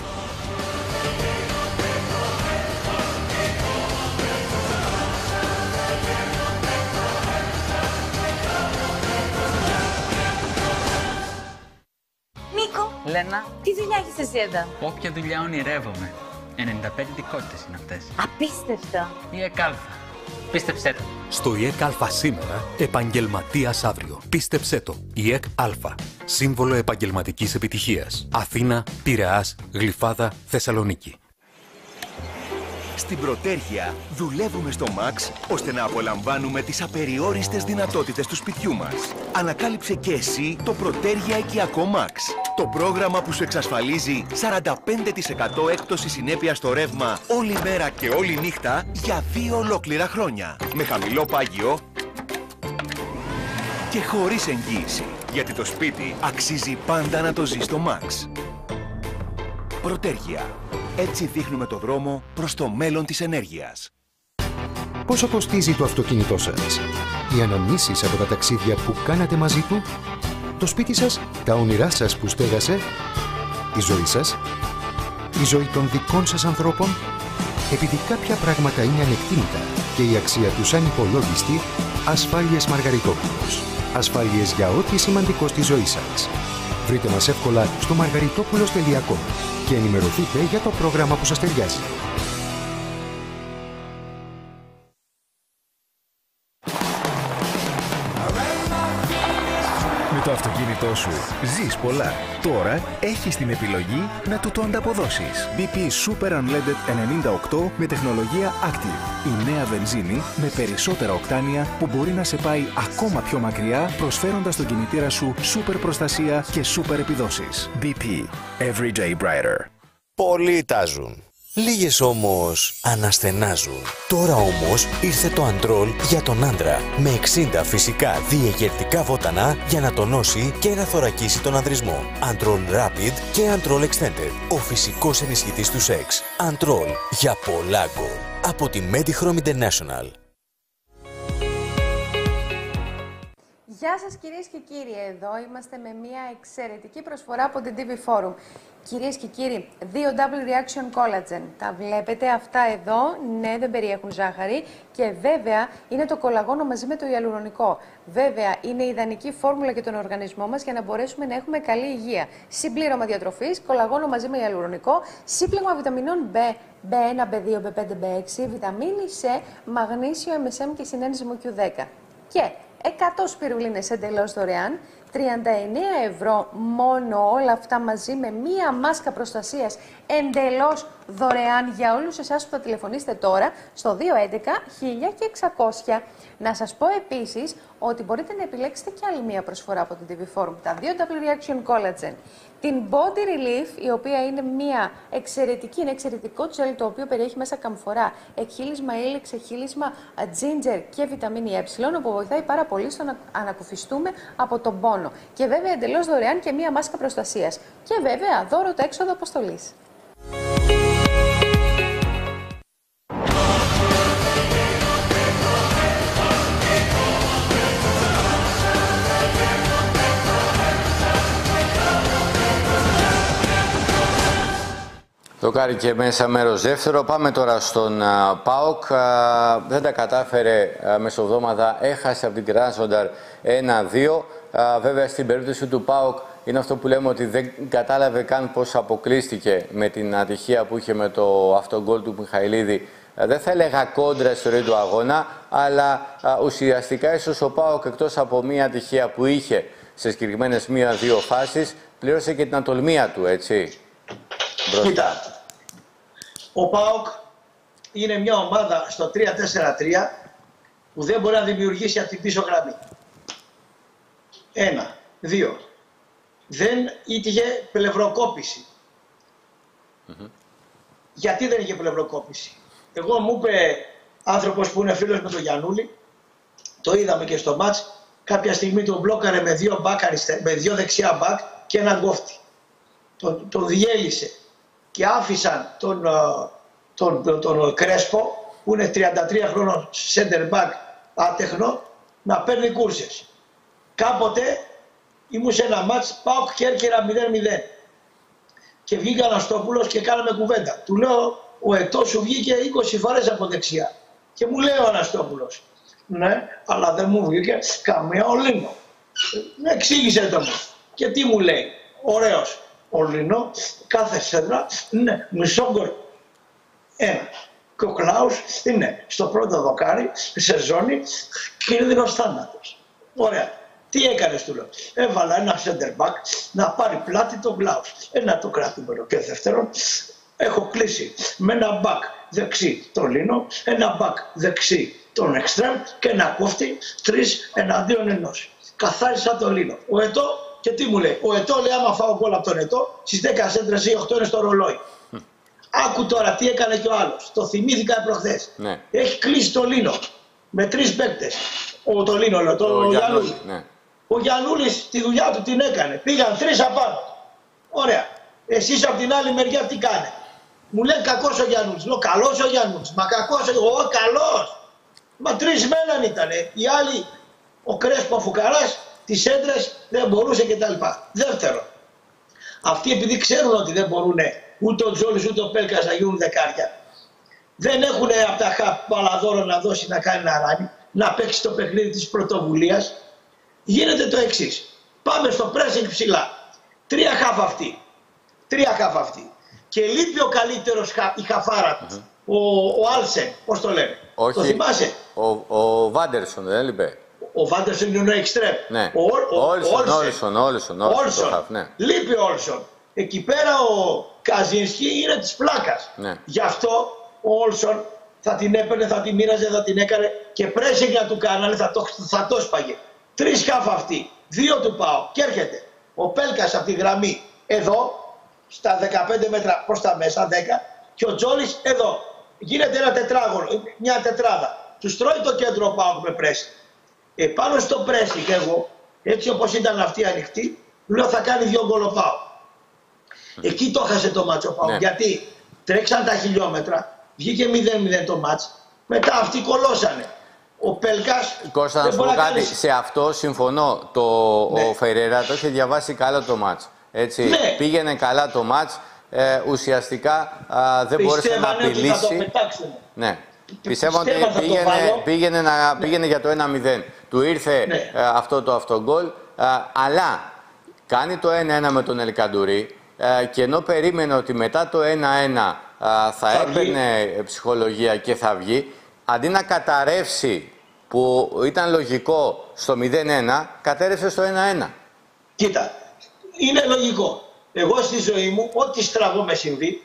Λένα. Τι δουλειά έχεις εσύ εδώ? Όποια δουλειά ονειρεύομαι. 95 δικότητες είναι αυτές. Απίστευτο. Η ΕΚΑΛΦΑ. Πίστεψέ το. Στο ΙΕΚ-Α σήμερα, επαγγελματίας αύριο. Πίστεψέ το. ΙΕΚ-Α. Σύμβολο επαγγελματικής επιτυχίας. Αθήνα, Πειραιάς, Γλυφάδα, Θεσσαλονίκη. Στην Πρωτέρχεια δουλεύουμε στο Max ώστε να απολαμβάνουμε τις απεριόριστες δυνατότητες του σπιτιού μας. Ανακάλυψε και εσύ το Πρωτέρχεια Οικιακό Max. Το πρόγραμμα που σου εξασφαλίζει 45% έκπτωση συνέπεια στο ρεύμα όλη μέρα και όλη νύχτα για 2 ολόκληρα χρόνια. Με χαμηλό πάγιο και χωρίς εγγύηση. Γιατί το σπίτι αξίζει πάντα να το ζει στο Max. Πρωτέρχεια. Έτσι δείχνουμε το δρόμο προς το μέλλον της ενέργειας. Πόσο κοστίζει το αυτοκίνητό σας? Οι αναμνήσεις από τα ταξίδια που κάνατε μαζί του? Το σπίτι σας? Τα όνειρά σας που στέγασε? Η ζωή σας? Η ζωή των δικών σας ανθρώπων? Επειδή κάποια πράγματα είναι ανεκτήμητα και η αξία τους ανυπολόγιστη, Ασφάλειες Μαργαριτόπουλος. Ασφάλειες για ό,τι σημαντικό στη ζωή σας. Βρείτε μας εύκολα στο margaritopoulos.com και ενημερωθείτε για το πρόγραμμα που σας ταιριάζει. Με το αυτοκίνητό σου ζεις πολλά. Τώρα έχεις την επιλογή να του το ανταποδώσεις. BP Super Unleaded 98 με τεχνολογία Active. Η νέα βενζίνη με περισσότερα οκτάνια που μπορεί να σε πάει ακόμα πιο μακριά, προσφέροντας στον κινητήρα σου super προστασία και super επιδόσεις. BP. Everyday brighter. Πολλοί τάζουν. Λίγες όμως αναστενάζουν. Τώρα όμως ήρθε το Αντρόλ για τον άντρα. Με 60 φυσικά διεγερτικά βότανα για να τονώσει και να θωρακίσει τον ανδρισμό. Αντρόλ Rapid και Αντρόλ Extended. Ο φυσικός ενισχυτής του σεξ. Αντρόλ για πολλά γκολ. Από τη Medichrome International. Γεια σας κυρίες και κύριοι, εδώ είμαστε με μια εξαιρετική προσφορά από την TV Forum. Κυρίες και κύριοι, 2 Double Reaction Collagen. Τα βλέπετε αυτά εδώ, ναι, δεν περιέχουν ζάχαρη και βέβαια είναι το κολαγόνο μαζί με το ιαλουρονικό. Βέβαια είναι η ιδανική φόρμουλα για τον οργανισμό μας για να μπορέσουμε να έχουμε καλή υγεία. Συμπλήρωμα διατροφής, κολαγόνο μαζί με ιαλουρονικό, σύμπλεγμα βιταμινών B, B1, B2, B5, B6, βιταμίνη C, μαγνήσιο, MSM και συνένζυμο Q10. Και 100 σπιρουλίνες εντελώς δωρεάν, 39 ευρώ μόνο όλα αυτά μαζί με μία μάσκα προστασίας εντελώς δωρεάν για όλους εσάς που θα τηλεφωνήσετε τώρα στο 211-1600. Να σας πω επίσης ότι μπορείτε να επιλέξετε και άλλη μία προσφορά από την TV Forum, τα 2 Double Reaction Collagen. Την Body Relief, η οποία είναι μια εξαιρετική, είναι εξαιρετικό τζέλ το οποίο περιέχει μέσα καμφορά, εκχύλισμα ήλι, ξεχύλισμα ginger και βιταμίνη Ε, που βοηθάει πάρα πολύ στο να ανακουφιστούμε από τον πόνο. Και βέβαια εντελώς δωρεάν και μια μάσκα προστασίας. Και βέβαια δώρο το έξοδο αποστολής. Δοκάρι και μέσα μέρος δεύτερο. Πάμε τώρα στον ΠΑΟΚ. Δεν τα κατάφερε μεσοβδόμαδα, έχασε από την Κράσνονταρ 1-2. Βέβαια στην περίπτωση του ΠΑΟΚ είναι αυτό που λέμε ότι δεν κατάλαβε καν πώς αποκλείστηκε με την ατυχία που είχε με το αυτογκόλ του Μιχαηλίδη. Δεν θα έλεγα κόντρα στη ροή του αγώνα, αλλά ουσιαστικά ίσως ο ΠΑΟΚ εκτός από μία ατυχία που είχε σε συγκεκριμένες 1-2 φάσεις, πλήρωσε και την ατολμία του, έτσι. Κοίτα, ο ΠΑΟΚ είναι μια ομάδα στο 3-4-3 που δεν μπορεί να δημιουργήσει από την πίσω γραμμή. 1. 2. Δεν ήτυχε πλευροκόπηση. γιατί δεν είχε πλευροκόπηση. Εγώ μου είπε άνθρωπος που είναι φίλος με τον Γιαννούλη, το είδαμε και στο μάτς, κάποια στιγμή τον μπλόκαρε με 2 δεξιά μπακ και έναν κόφτη. Τον διέλυσε και άφησαν τον Κρέσπο, που είναι 33 χρόνων center back άτεχνο, να παίρνει κούρσες. Κάποτε ήμουν σε ένα μάτς ΠΑΟΚ Κέρκυρα 0-0 και βγήκε ο Αναστόπουλος και κάναμε κουβέντα. Του λέω, ο Ετός σου βγήκε 20 φορές από δεξιά. Και μου λέει ο Αναστόπουλος, ναι, αλλά δεν μου βγήκε καμία ο Λίνο. Εξήγησε το μου. Και τι μου λέει, ωραίος, ο Λίνο, κάθε σέντρα, ναι, μισό γκολ. Ένα. Και ο Κλάους είναι στο πρώτο δοκάρι, σε ζώνη, κίνδυνος θάνατος. Ωραία. Τι έκανες, του λέω. Έβαλα ένα center back να πάρει πλάτη τον Κλάους. Ένα το κρατούμενο. Και δεύτερον, έχω κλείσει με ένα back δεξί τον Λίνο, ένα back δεξί τον Εκστρέμ και ένα κόφτη 3 εναντίον 1. Καθάρισα τον Λίνο. Ο Ετώ, και τι μου λέει. Ο Ετώ λέει, άμα φάω γκολ από τον Ετώ, στις 10 σέντρες ή 8 είναι στο ρολόι. Άκου τώρα τι έκανε και ο άλλος. Το θυμήθηκα προχθές. Ναι. Έχει κλείσει το Λίνο με 3 παίκτες. Το Λίνο, λέω, το Γιαννούλη. Ναι. Ο Γιαννούλης τη δουλειά του την έκανε. Πήγαν 3 απάνω. Ωραία. Εσείς από την άλλη μεριά τι κάνετε. Μου λέει κακός ο Γιαννούλης. Λέω καλός ο Γιαννούλης. Μα κακός ο καλός. Μα 3 μέναν ήτανε. Οι άλλοι, ο Κρέσπο Φουκαράς, τις έντρες δεν μπορούσε κτλ. Δεύτερο. Αυτοί επειδή ξέρουν ότι δεν μπορούν ούτε ο Τζόλης ούτε ο Πέλκας να γίνουν δεκάρια, δεν έχουν από τα χαπ Παλαδόρο να δώσει να κάνει ένα ράνι, να παίξει το παιχνίδι της πρωτοβουλίας. Γίνεται το εξής. Πάμε στο pressing ψηλά. 3 χαφ αυτοί. 3 χαφ αυτοί. Και λείπει ο καλύτερος η χαφάρα του. Ο Άλσεν, πώς το λέμε. Όχι, το θυμάσαι. Ο Βάντερσον δεν έλειπε. Ο Βάντερσον είναι ο εξτρέμ. Ναι. Όλσον. Ναι. Λείπει ο Όλσον. Εκεί πέρα ο Καζίνσκι είναι της πλάκας. Ναι. Γι' αυτό ο Όλσον θα την έπαιρνε, θα την μοίραζε, θα την έκανε και pressing να του κάνανε, θα το σπάγε. 3 χαφ αυτοί, 2 του πάω και έρχεται ο Πέλκας από τη γραμμή εδώ, στα 15 μέτρα προς τα μέσα, 10, και ο Τζόλης εδώ. Γίνεται ένα τετράγωνο, μια τετράδα. Τους τρώει το κέντρο πάω με πρέσι. Επάνω στο πρέσι και εγώ, έτσι όπως ήταν αυτή ανοιχτή, λέω θα κάνει 2 γκολ ο ΠΑΟΚ. Εκεί το χάσε το μάτσο ο ΠΑΟΚ. Ναι. Γιατί τρέξαν τα χιλιόμετρα, βγήκε 0-0 το μάτς, μετά αυτοί κολώσανε. Ο Πέλκας. Κώστα, να σου πω κάτι. Σε αυτό συμφωνώ. Ναι. Ο Φερέρα το είχε διαβάσει καλά το μάτς. Έτσι, ναι. Πήγαινε καλά το μάτς. Ουσιαστικά δεν μπόρεσε να απειλήσει. Ναι. Πιστεύω ότι πήγαινε για το 1-0. Του ήρθε αυτό το αυτογκόλ. Αλλά κάνει το 1-1 με τον Ελκαντουρί. Και ενώ περίμενε ότι μετά το 1-1 θα έπαιρνε ψυχολογία και θα βγει, αντί να καταρρεύσει που ήταν λογικό στο 0-1, κατέρευσε στο 1-1. Κοίτα, είναι λογικό. Εγώ στη ζωή μου, ό,τι στραβό με συμβεί,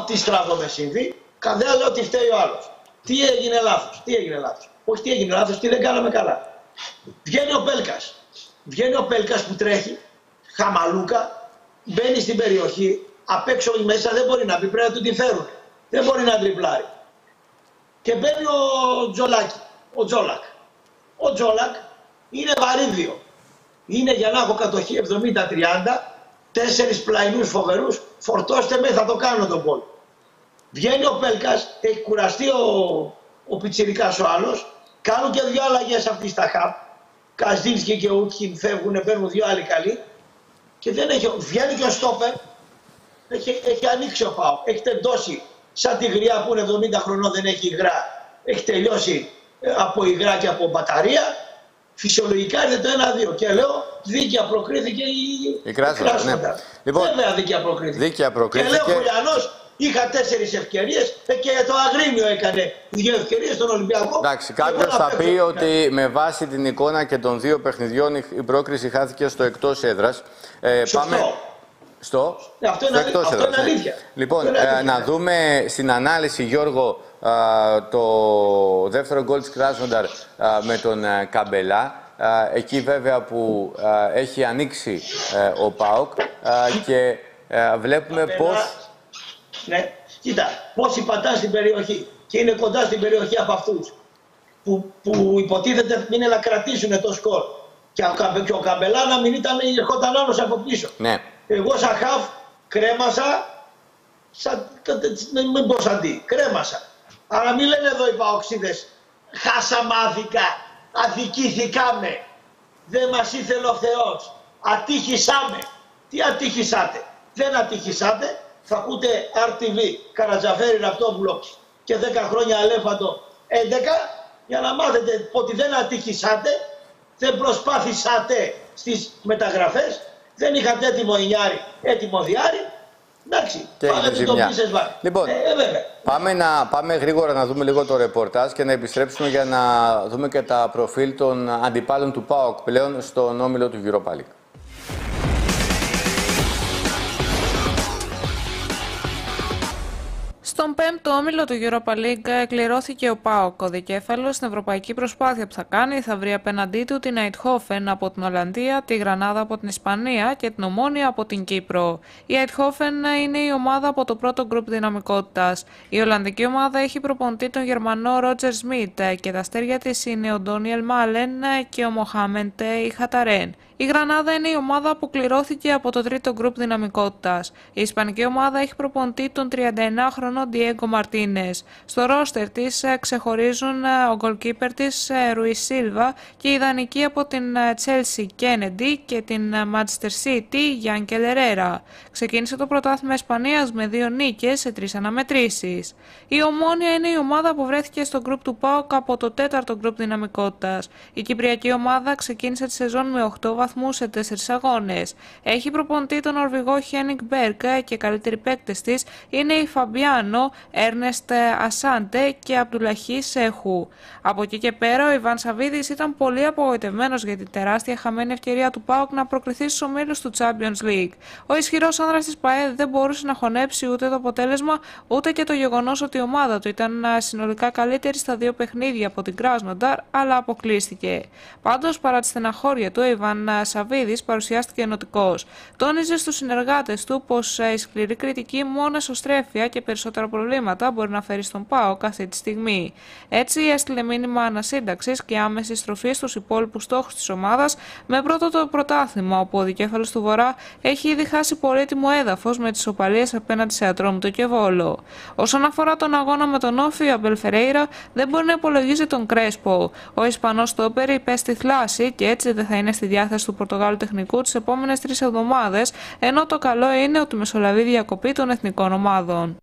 δεν λέω ότι φταίει ο άλλος. Τι έγινε λάθος, Όχι τι έγινε λάθος, τι δεν κάναμε καλά. Βγαίνει ο Πέλκας που τρέχει, χαμαλούκα, μπαίνει στην περιοχή, απ' έξω μέσα δεν μπορεί να μπει, πρέπει να του τη φέρουν. Δεν μπορεί να τριπλάρει. Και μπαίνει ο Τζόλακ. Ο Τζόλακ είναι βαρύδιο. Είναι για να έχω κατοχή 70-30, 4 πλαϊνούς φοβερούς, φορτώστε με, θα το κάνω τον γκολ. Βγαίνει ο Πέλκας, έχει κουραστεί ο πιτσιρικάς ο άλλος, κάνουν και 2 αλλαγές αυτοί στα χαπ. Καζίνσκι και Ούτκιν φεύγουν, παίρνουν 2 άλλοι καλοί. Και βγαίνει και ο στόπερ, έχει ανοίξει ο ΠΑΟΚ, έχει τεντώσει σαν τη Γριά που είναι 70 χρονών, δεν έχει υγρά. Έχει τελειώσει από υγρά και από μπαταρία. Φυσιολογικά είναι το 1-2 και λέω δίκαια προκρίθηκε η Κράσνονταρ. Ναι. Λοιπόν, βέβαια δίκαια προκρίθηκε. Και λέω Χωριανός, είχα 4 ευκαιρίες και το Αγρίνιο έκανε 2 ευκαιρίες στον Ολυμπιακό. Εντάξει, κάποιος θα πει ότι με βάση την εικόνα και των 2 παιχνιδιών η πρόκριση χάθηκε στο εκτός έδρας. Πάμε στο εκτός έδρας. Αυτό είναι αλήθεια. Λοιπόν, να δούμε στην ανάλυση, Γιώργο, το δεύτερο γκολ της Κράσνονταρ με τον Καμπελά. Εκεί βέβαια που έχει ανοίξει ο ΠΑΟΚ και βλέπουμε πώς... Ναι, Κοίτα, πόσοι πατάνε στην περιοχή και είναι κοντά στην περιοχή από αυτούς που υποτίθεται είναι να κρατήσουν το σκορ. Και ο Καμπελά να μην ερχόταν άλλος από πίσω. Ναι. Εγώ σαν χαφ κρέμασα, μην πω σαν τι, κρέμασα. Αλλά μην λένε εδώ οι παοξίδες, χάσαμε άδικα, αδικήθηκαμε, δεν μας ήθελε ο Θεός, ατύχησάμε. Τι ατύχησάτε? Δεν ατύχησάτε, θα ακούτε RTV, Καρατζαφέρη, Ραπτόπουλο και 10 χρόνια Αλέφαντο 11 για να μάθετε ότι δεν ατύχησάτε, δεν προσπάθησατε στις μεταγραφές, δεν είχατε έτοιμο Ινιάρη, έτοιμο Διάρη. Εντάξει, πάμε και το πείσες βάρη. Λοιπόν, πάμε γρήγορα να δούμε λίγο το ρεπορτάζ και να επιστρέψουμε για να δούμε και τα προφίλ των αντιπάλων του ΠΑΟΚ πλέον στον όμιλο του Europa League. Στον 5ο όμιλο του Europa League εκκληρώθηκε ο ΠΑΟΚ. Ο δικέφαλος στην ευρωπαϊκή προσπάθεια που θα κάνει θα βρει απέναντί του την Eindhoven από την Ολλανδία, τη Γρανάδα από την Ισπανία και την Ομόνοια από την Κύπρο. Η Eindhoven είναι η ομάδα από το πρώτο γκρουπ δυναμικότητας. Η Ολλανδική ομάδα έχει προπονητή τον Γερμανό Ρότζερ Σμιτ και τα αστέρια της είναι ο Ντόνιελ Μάλεν και ο Μοχάμεντ Ιχαταρέν. Η Γρανάδα είναι η ομάδα που κληρώθηκε από το τρίτο γκρουπ δυναμικότητας. Η Ισπανική ομάδα έχει προπονητή τον 39χρονο Διέγκο Μαρτίνες. Στο ρόστερ της ξεχωρίζουν ο γκολκίπερ της Ρουίς Σίλβα και η ιδανική από την Chelsea Κένεντι και την Manchester City Γιάνκελ Ερέρα. Ξεκίνησε το πρωτάθλημα Ισπανίας με 2 νίκες σε 3 αναμετρήσεις. Η Ομόνοια είναι η ομάδα που βρέθηκε στο γκρουπ του ΠΑΟΚ από το 4ο γκρουπ δυναμικότητας. Η κυπριακή ομάδα ξεκίνησε τη σεζόν με 8 βαθμούς σε 4 αγώνες. Έχει προπονητή τον Νορβηγό Χένικ Μπέρκ και καλύτεροι παίκτες της είναι η Φαμπιάνο, Έρνεστ Ασάντε και Αμπτουλαχή Σέχου. Από εκεί και πέρα ο Ιβάν Σαββίδης ήταν πολύ απογοητευμένος για την τεράστια χαμένη ευκαιρία του ΠΑΟΚ να προκριθεί στους ομίλους του Champions League. Ο ισχυρός άνδρας της ΠΑΕ δεν μπορούσε να χωνέψει ούτε το αποτέλεσμα ούτε και το γεγονός ότι η ομάδα του ήταν συνολικά καλύτερη στα 2 παιχνίδια από την Κράσνονταρ, αλλά αποκλείστηκε. Πάντως, παρά τη στεναχώρια του, ο Ιβάν Σαββίδης παρουσιάστηκε ενωτικός. Τόνιζε στους συνεργάτες του πως η σκληρή κριτική μόνο εσωστρέφεια και περισσότερα προβλήματα μπορεί να φέρει στον ΠΑΟΚ αυτή τη στιγμή. Έτσι, έστειλε μήνυμα ανασύνταξης και άμεση στροφή στους υπόλοιπους στόχους της ομάδας, με πρώτο το πρωτάθλημα, όπου ο δικέφαλος του Βορρά έχει ήδη χάσει πολύτιμο έδαφος με τις ισοπαλίες απέναντι σε Ατρόμητο και Βόλο. Όσον αφορά τον αγώνα με τον Όφη, ο Αμπέλ Φερέιρα δεν μπορεί να υπολογίζει τον Κρέσπο. Ο Ισπανός στόπερ υπέστη θλάση και έτσι δεν θα είναι στη διάθεση του Πορτογάλου τεχνικού τις επόμενες 3 εβδομάδες, ενώ το καλό είναι ότι μεσολαβεί διακοπή των εθνικών ομάδων.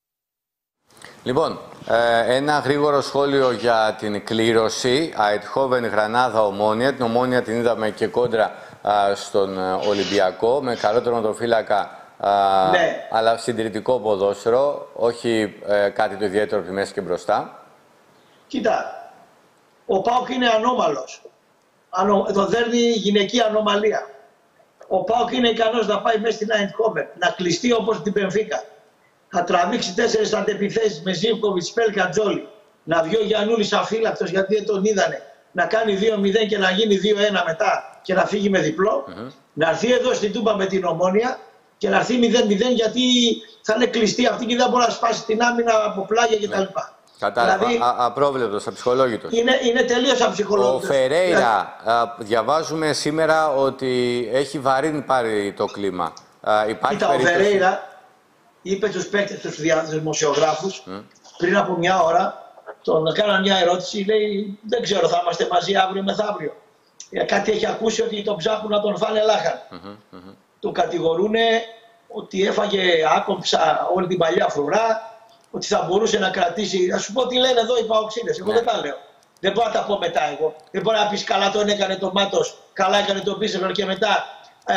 Λοιπόν, ένα γρήγορο σχόλιο για την κλήρωση. Eindhoven, Γρανάδα, Ομόνοια. Την Ομόνοια την είδαμε και κόντρα στον Ολυμπιακό, με καλό τερματοφύλακα, ναι, αλλά συντηρητικό ποδόσφαιρο, όχι κάτι το ιδιαίτερο από τη μέση και μπροστά. Κοίτα, ο ΠΑΟΚ είναι ανώμαλος. Το δέρνει γυναική ανομαλία. Ο ΠΑΟΚ είναι ικανός να πάει μέσα στην Eindhoven, να κλειστεί όπως την Μπενφίκα. Θα τραβήξει 4 αντεπιθέσεις με Ζίβκοβιτς, Σπέλκα, Τζόλι. Να βγει ο Γιαννούλης αφύλακτος γιατί δεν τον είδανε. Να κάνει 2-0 και να γίνει 2-1 μετά και να φύγει με διπλό. Να έρθει εδώ στην Τούμπα με την Ομόνοια και να έρθει 0-0 γιατί θα είναι κλειστή αυτή και δεν μπορεί να σπάσει την άμυνα από πλάγια κτλ. Κατάλαβα. Δηλαδή, απρόβλεπτος, αψυχολόγητος. Είναι τελείως αψυχολόγητος. Ο Φερέιρα, διαβάζουμε σήμερα ότι έχει βαρύνει πάρει το κλίμα. Κοίτα, ο Φερέιρα είπε στους παίκτες, τους δημοσιογράφους, πριν από μια ώρα, τον κάναν μια ερώτηση, λέει δεν ξέρω, θα είμαστε μαζί αύριο μεθαύριο. Κάτι έχει ακούσει ότι τον ψάχνουν να τον φάνε λάχαν. Τον κατηγορούν ότι έφαγε άκομψα όλη την παλιά φρουρά, ότι θα μπορούσε να κρατήσει. Να σου πω τι λένε εδώ οι παοξίδες. Εγώ δεν τα λέω. Δεν μπορώ να τα πω μετά εγώ. Δεν μπορεί να πει καλά τον έκανε το Μάτος, καλά έκανε το Πίσελο και μετά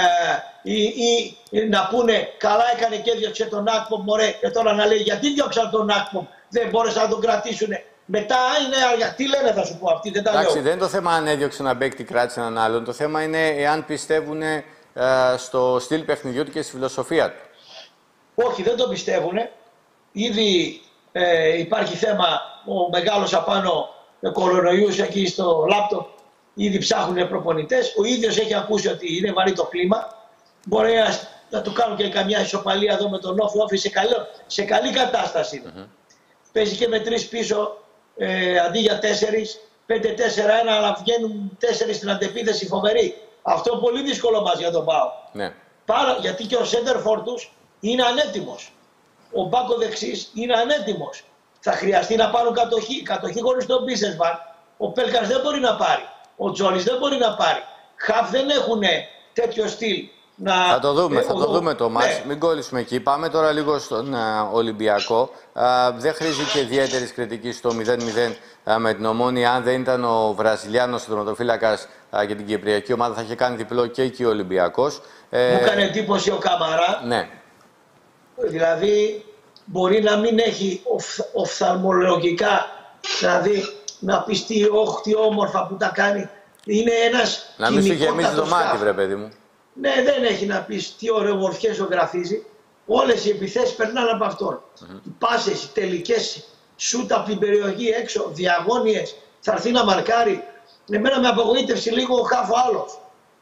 ή να πούνε καλά έκανε και έδιωξε τον Ακπομ. Μωρέ, και τώρα να λέει γιατί διώξαν τον Ακπομ, δεν μπόρεσαν να τον κρατήσουν. Μετά είναι αργά. Τι λένε, θα σου πω αυτοί, δεν τα λέω. Εντάξει, δεν είναι το θέμα αν έδιωξε έναν παίκτη, κράτησε έναν άλλον. Το θέμα είναι εάν πιστεύουν στο στυλ παιχνιδιού του και στη φιλοσοφία του. Όχι, δεν το πιστεύουν. Ήδη υπάρχει θέμα, ο μεγάλος απάνω με κορονοϊούς εκεί στο λάπτοπ, ήδη ψάχνουν προπονητές. Ο ίδιος έχει ακούσει ότι είναι βαρύ το κλίμα. Μπορεί να του κάνουν και καμιά ισοπαλία εδώ με τον Όφη. Σε καλή κατάσταση είναι. Παίζει και με 3 πίσω αντί για 4, 5-4-1, αλλά βγαίνουν 4 στην αντεπίθεση φοβερή. Αυτό πολύ δύσκολο μας για τον ΠΑΟ. Ναι. Γιατί και ο σέντερφορ τους είναι ανέτοιμος. Ο μπάκο δεξής είναι ανέτοιμος. Θα χρειαστεί να πάρουν κατοχή χωρίς τον Μπίσεσβαν. Ο Πέλκας δεν μπορεί να πάρει. Ο Τζόλης δεν μπορεί να πάρει. Χαφ δεν έχουν τέτοιο στυλ. Θα το δούμε το μάτς. Μην κόλλησουμε εκεί. Πάμε τώρα λίγο στον Ολυμπιακό. Δεν χρήζει και ιδιαίτερη κριτική στο 0-0 με την Ομόνοια. Αν δεν ήταν ο Βραζιλιάνος τερματοφύλακας για την κυπριακή ομάδα, θα είχε κάνει διπλό και εκεί ο Ολυμπιακός. Μου έκανε εντύπωση ο Καμαρά. Ναι. Δηλαδή μπορεί να μην έχει οφθαλμολογικά, δηλαδή να πεις τι όμορφα που τα κάνει. Είναι ένας να μην σου γεμίζει το μάτι, βρε παιδί μου. Ναι, δεν έχει να πεις τι ωραιομορφιές ζωγραφίζει. Όλες οι επιθέσεις περνάνε από αυτόν. Οι πάσες, οι τελικές, σούτ από την περιοχή έξω, διαγώνιες, θα έρθει να μαρκάρει. Εμένα με απογοήτευσε λίγο ο Χάφο άλλος.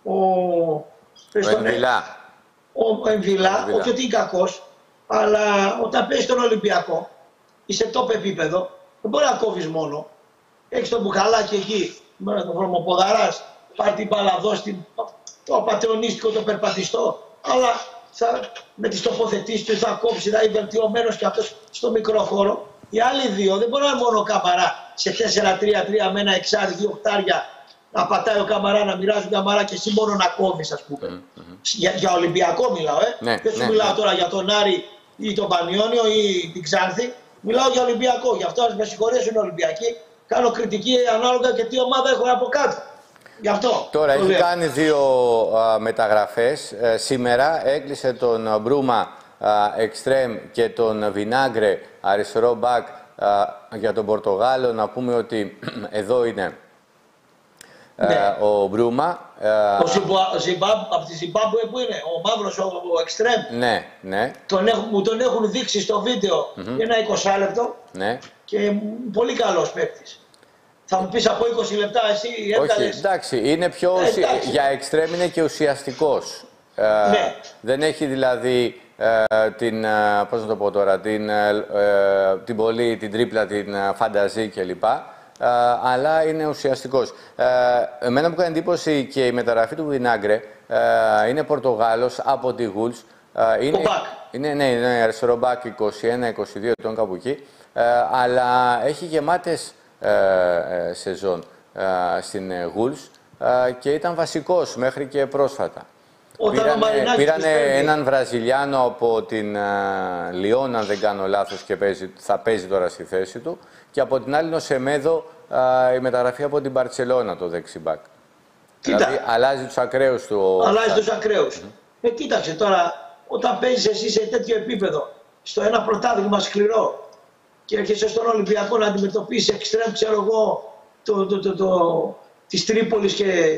Ο Εμβιλά, όχι ότι είναι κακός, αλλά όταν παίζει τον Ολυμπιακό, είσαι top επίπεδο, δεν μπορεί να κόβεις μόνο. Έχεις τον Μπουχαλάκι εκεί, με τον χρωμοποδαράς, πάρει την μπάλα, δώσει το απατεωνίστικο, το περπατιστό, αλλά με τις τοποθετήσεις του θα κόψει, θα είναι βελτιωμένος και αυτός στο μικρό χώρο. Οι άλλοι δύο δεν μπορεί να είναι μόνο ο Καμαρά σε 4-3-3 με ένα εξάρι, 2 οχτάρια, να πατάει ο Καμαρά, να μοιράζει ο Καμαρά και εσύ μόνο να κόβεις, ας πούμε. Για Ολυμπιακό μιλάω, δεν σου μιλάω τώρα για τον Άρη ή τον Πανιόνιο ή την Ξάνθη. Μιλάω για Ολυμπιακό. Γι' αυτό ας με συγχωρέσουν οι Ολυμπιακοί. Κάνω κριτική ανάλογα και τι ομάδα έχω από κάτω. Γι' αυτό. Τώρα έχει κάνει 2 μεταγραφές. Σήμερα έκλεισε τον Μπρούμα εξτρέμ και τον Βινάγκρε αριστερό μπακ για τον Πορτογάλο. Να πούμε ότι εδώ είναι ο Μπρούμα. Από τη Ζιμπάμπουε που είναι, ο μαύρος ο εξτρέμ. Ναι. Μου τον έχουν δείξει στο βίντεο ένα 20 λεπτό και πολύ καλός παίκτης. Θα μου πεις από 20 λεπτά εσύ ένταλες. Όχι, εντάξει, είναι πιο για εξτρέμ είναι και ουσιαστικός. Δεν έχει δηλαδή την, πώς να το πω τώρα, την πολύ, την τρίπλα, την φανταζή κλπ. Αλλά είναι ουσιαστικός. Εμένα μου κάνει εντύπωση και η μεταγραφή του Βινάγκρε. Είναι Πορτογάλος από τη Γουλς. Είναι αριστερό μπακ 21-22 ετών κάπου εκεί. Αλλά έχει γεμάτες σεζόν στην Γουλς και ήταν βασικός μέχρι και πρόσφατα. Πήρανε έναν Βραζιλιάνο από την Λιόν, αν δεν κάνω λάθος, και θα παίζει τώρα στη θέση του. Και από την άλλη, ο Σεμέδο, η μεταγραφή από την Μπαρτσελώνα, το δεξιμπάκ. Δηλαδή, αλλάζει τους ακραίους του. Αλλάζει τους ακραίους. Κοίταξε τώρα, όταν παίζεις εσύ σε τέτοιο επίπεδο, στο ένα πρωτάθλημα σκληρό, και έρχεσαι στον Ολυμπιακό να αντιμετωπίσεις εξτρέμ, ξέρω εγώ, της Τρίπολης και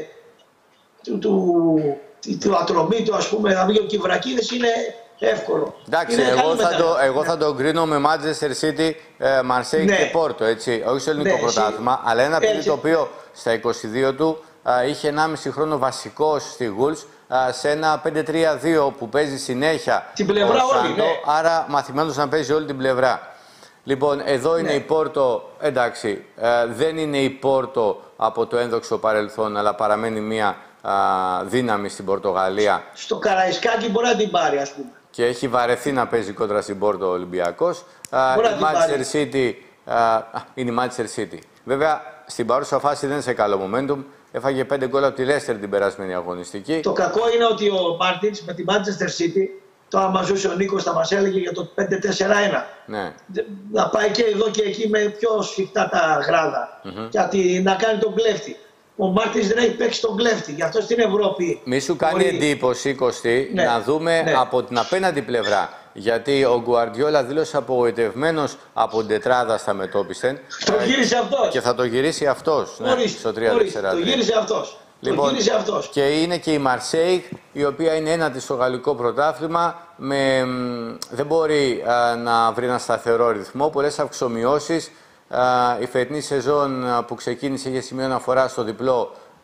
του Ατρωμίτου, ας πούμε, να βγει ο Κιβρακίδης, είναι εύκολο. Εντάξει, εγώ θα το κρίνω με Manchester City, Marseille και Πόρτο, έτσι. Όχι στο ελληνικό πρωτάθλημα, αλλά ένα παιδί το οποίο στα 22 του είχε 1,5 χρόνο βασικός στη Γουλς, σε ένα 5-3-2 που παίζει συνέχεια. Την πλευρά όλη, άρα μαθημένος να παίζει όλη την πλευρά. Λοιπόν, εδώ είναι η Πόρτο, εντάξει, δεν είναι η Πόρτο από το ένδοξο παρελθόν, αλλά παραμένει μια δύναμη στην Πορτογαλία. Στο Καραϊσκάκι μπορεί να την πάρει, ας πούμε. Και έχει βαρεθεί να παίζει κόντρα στην Πόρτο ο Ολυμπιακός. Η Manchester City είναι η Manchester City. Βέβαια, στην παρούσα φάση δεν είναι σε καλό momentum. Έφαγε 5 γκολ από τη Leicester την περασμένη αγωνιστική. Το κακό είναι ότι ο Μάρτινς με τη Manchester City, το άμα ζούσε ο Νίκος θα μας έλεγε για το 5-4-1. Ναι. Να πάει και εδώ και εκεί με πιο σφιχτά τα γράδα. Γιατί να κάνει τον κλέφτη. Ο Μάρτινς δεν έχει παίξει τον κλέφτη. Γι' αυτό στην Ευρώπη. Μη σου κάνει εντύπωση, Κωστή, να δούμε από την απέναντι πλευρά. Γιατί ο Γκουαρντιόλα δήλωσε απογοητευμένος από την τετράδα στα μετώπιστεν. Το γύρισε αυτός. Και θα το γυρίσει αυτός στο 3-4. Το γύρισε αυτός. Λοιπόν, και είναι και η Μαρσέιγ, η οποία είναι ένατη στο γαλλικό πρωτάθλημα. Δεν μπορεί να βρει ένα σταθερό ρυθμό, πολλές αυξομοιώσεις. Η φετινή σεζόν που ξεκίνησε είχε σημείο αναφορά στο διπλό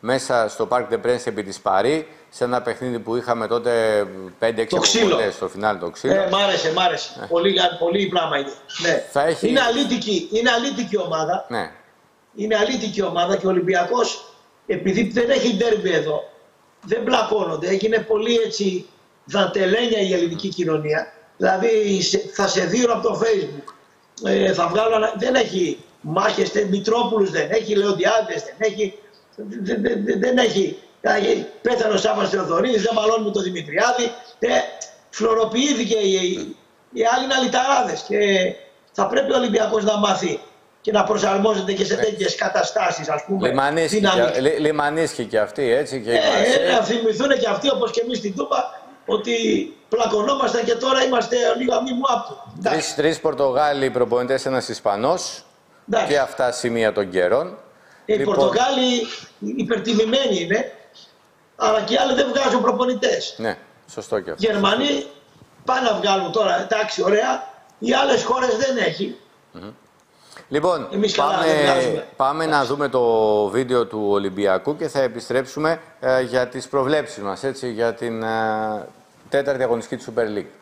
μέσα στο Parc des Princes επί της Παρί, σε ένα παιχνίδι που είχαμε τότε 5-6 αποβολές στο φινάλι, το ξύλο. Μ' άρεσε. Πολύ πράγμα είναι. Ναι. Είναι αλήτικη ομάδα. Ναι. Είναι αλήτικη ομάδα και ο Ολυμπιακός, επειδή δεν έχει ντέρμπι εδώ, δεν μπλακώνονται. Έγινε πολύ έτσι δαντελένια η ελληνική κοινωνία. Δηλαδή θα σε δίνουν από το Facebook. Θα βγάλουν, δεν έχει μάχες, Μητρόπουλους δεν έχει, Λεοντιάδες δεν έχει. Πέθανε ο Σάββας Θεοδωρίδης, δεν μαλώνει με τον Δημητριάδη. Φλωροποιήθηκε οι άλλοι είναι αλυταράδες και θα πρέπει ο Ολυμπιακός να μάθει και να προσαρμόζεται και σε τέτοιες καταστάσεις, ας πούμε. Λιμανίσχοι και αυτοί, έτσι. Να θυμηθούν και αυτοί, όπως και εμείς στην Τούπα, ότι πλακωνόμασταν και τώρα είμαστε λίγα μη μου άπτου. Τρεις Πορτογάλοι προπονητές, ένας Ισπανός και αυτά σημεία των καιρών. Οι Πορτογάλοι υπερτιμημένοι είναι, αλλά και οι άλλοι δεν βγάζουν προπονητές. Ναι, σωστό και αυτό. Γερμανοί πάνε να βγάλουν τώρα, εντάξει, ωραία. Οι άλλες χώρες δεν έχει. Λοιπόν, πάμε να δούμε το βίντεο του Ολυμπιακού και θα επιστρέψουμε για τις προβλέψεις μας, έτσι, για την τέταρτη αγωνιστική του Super League.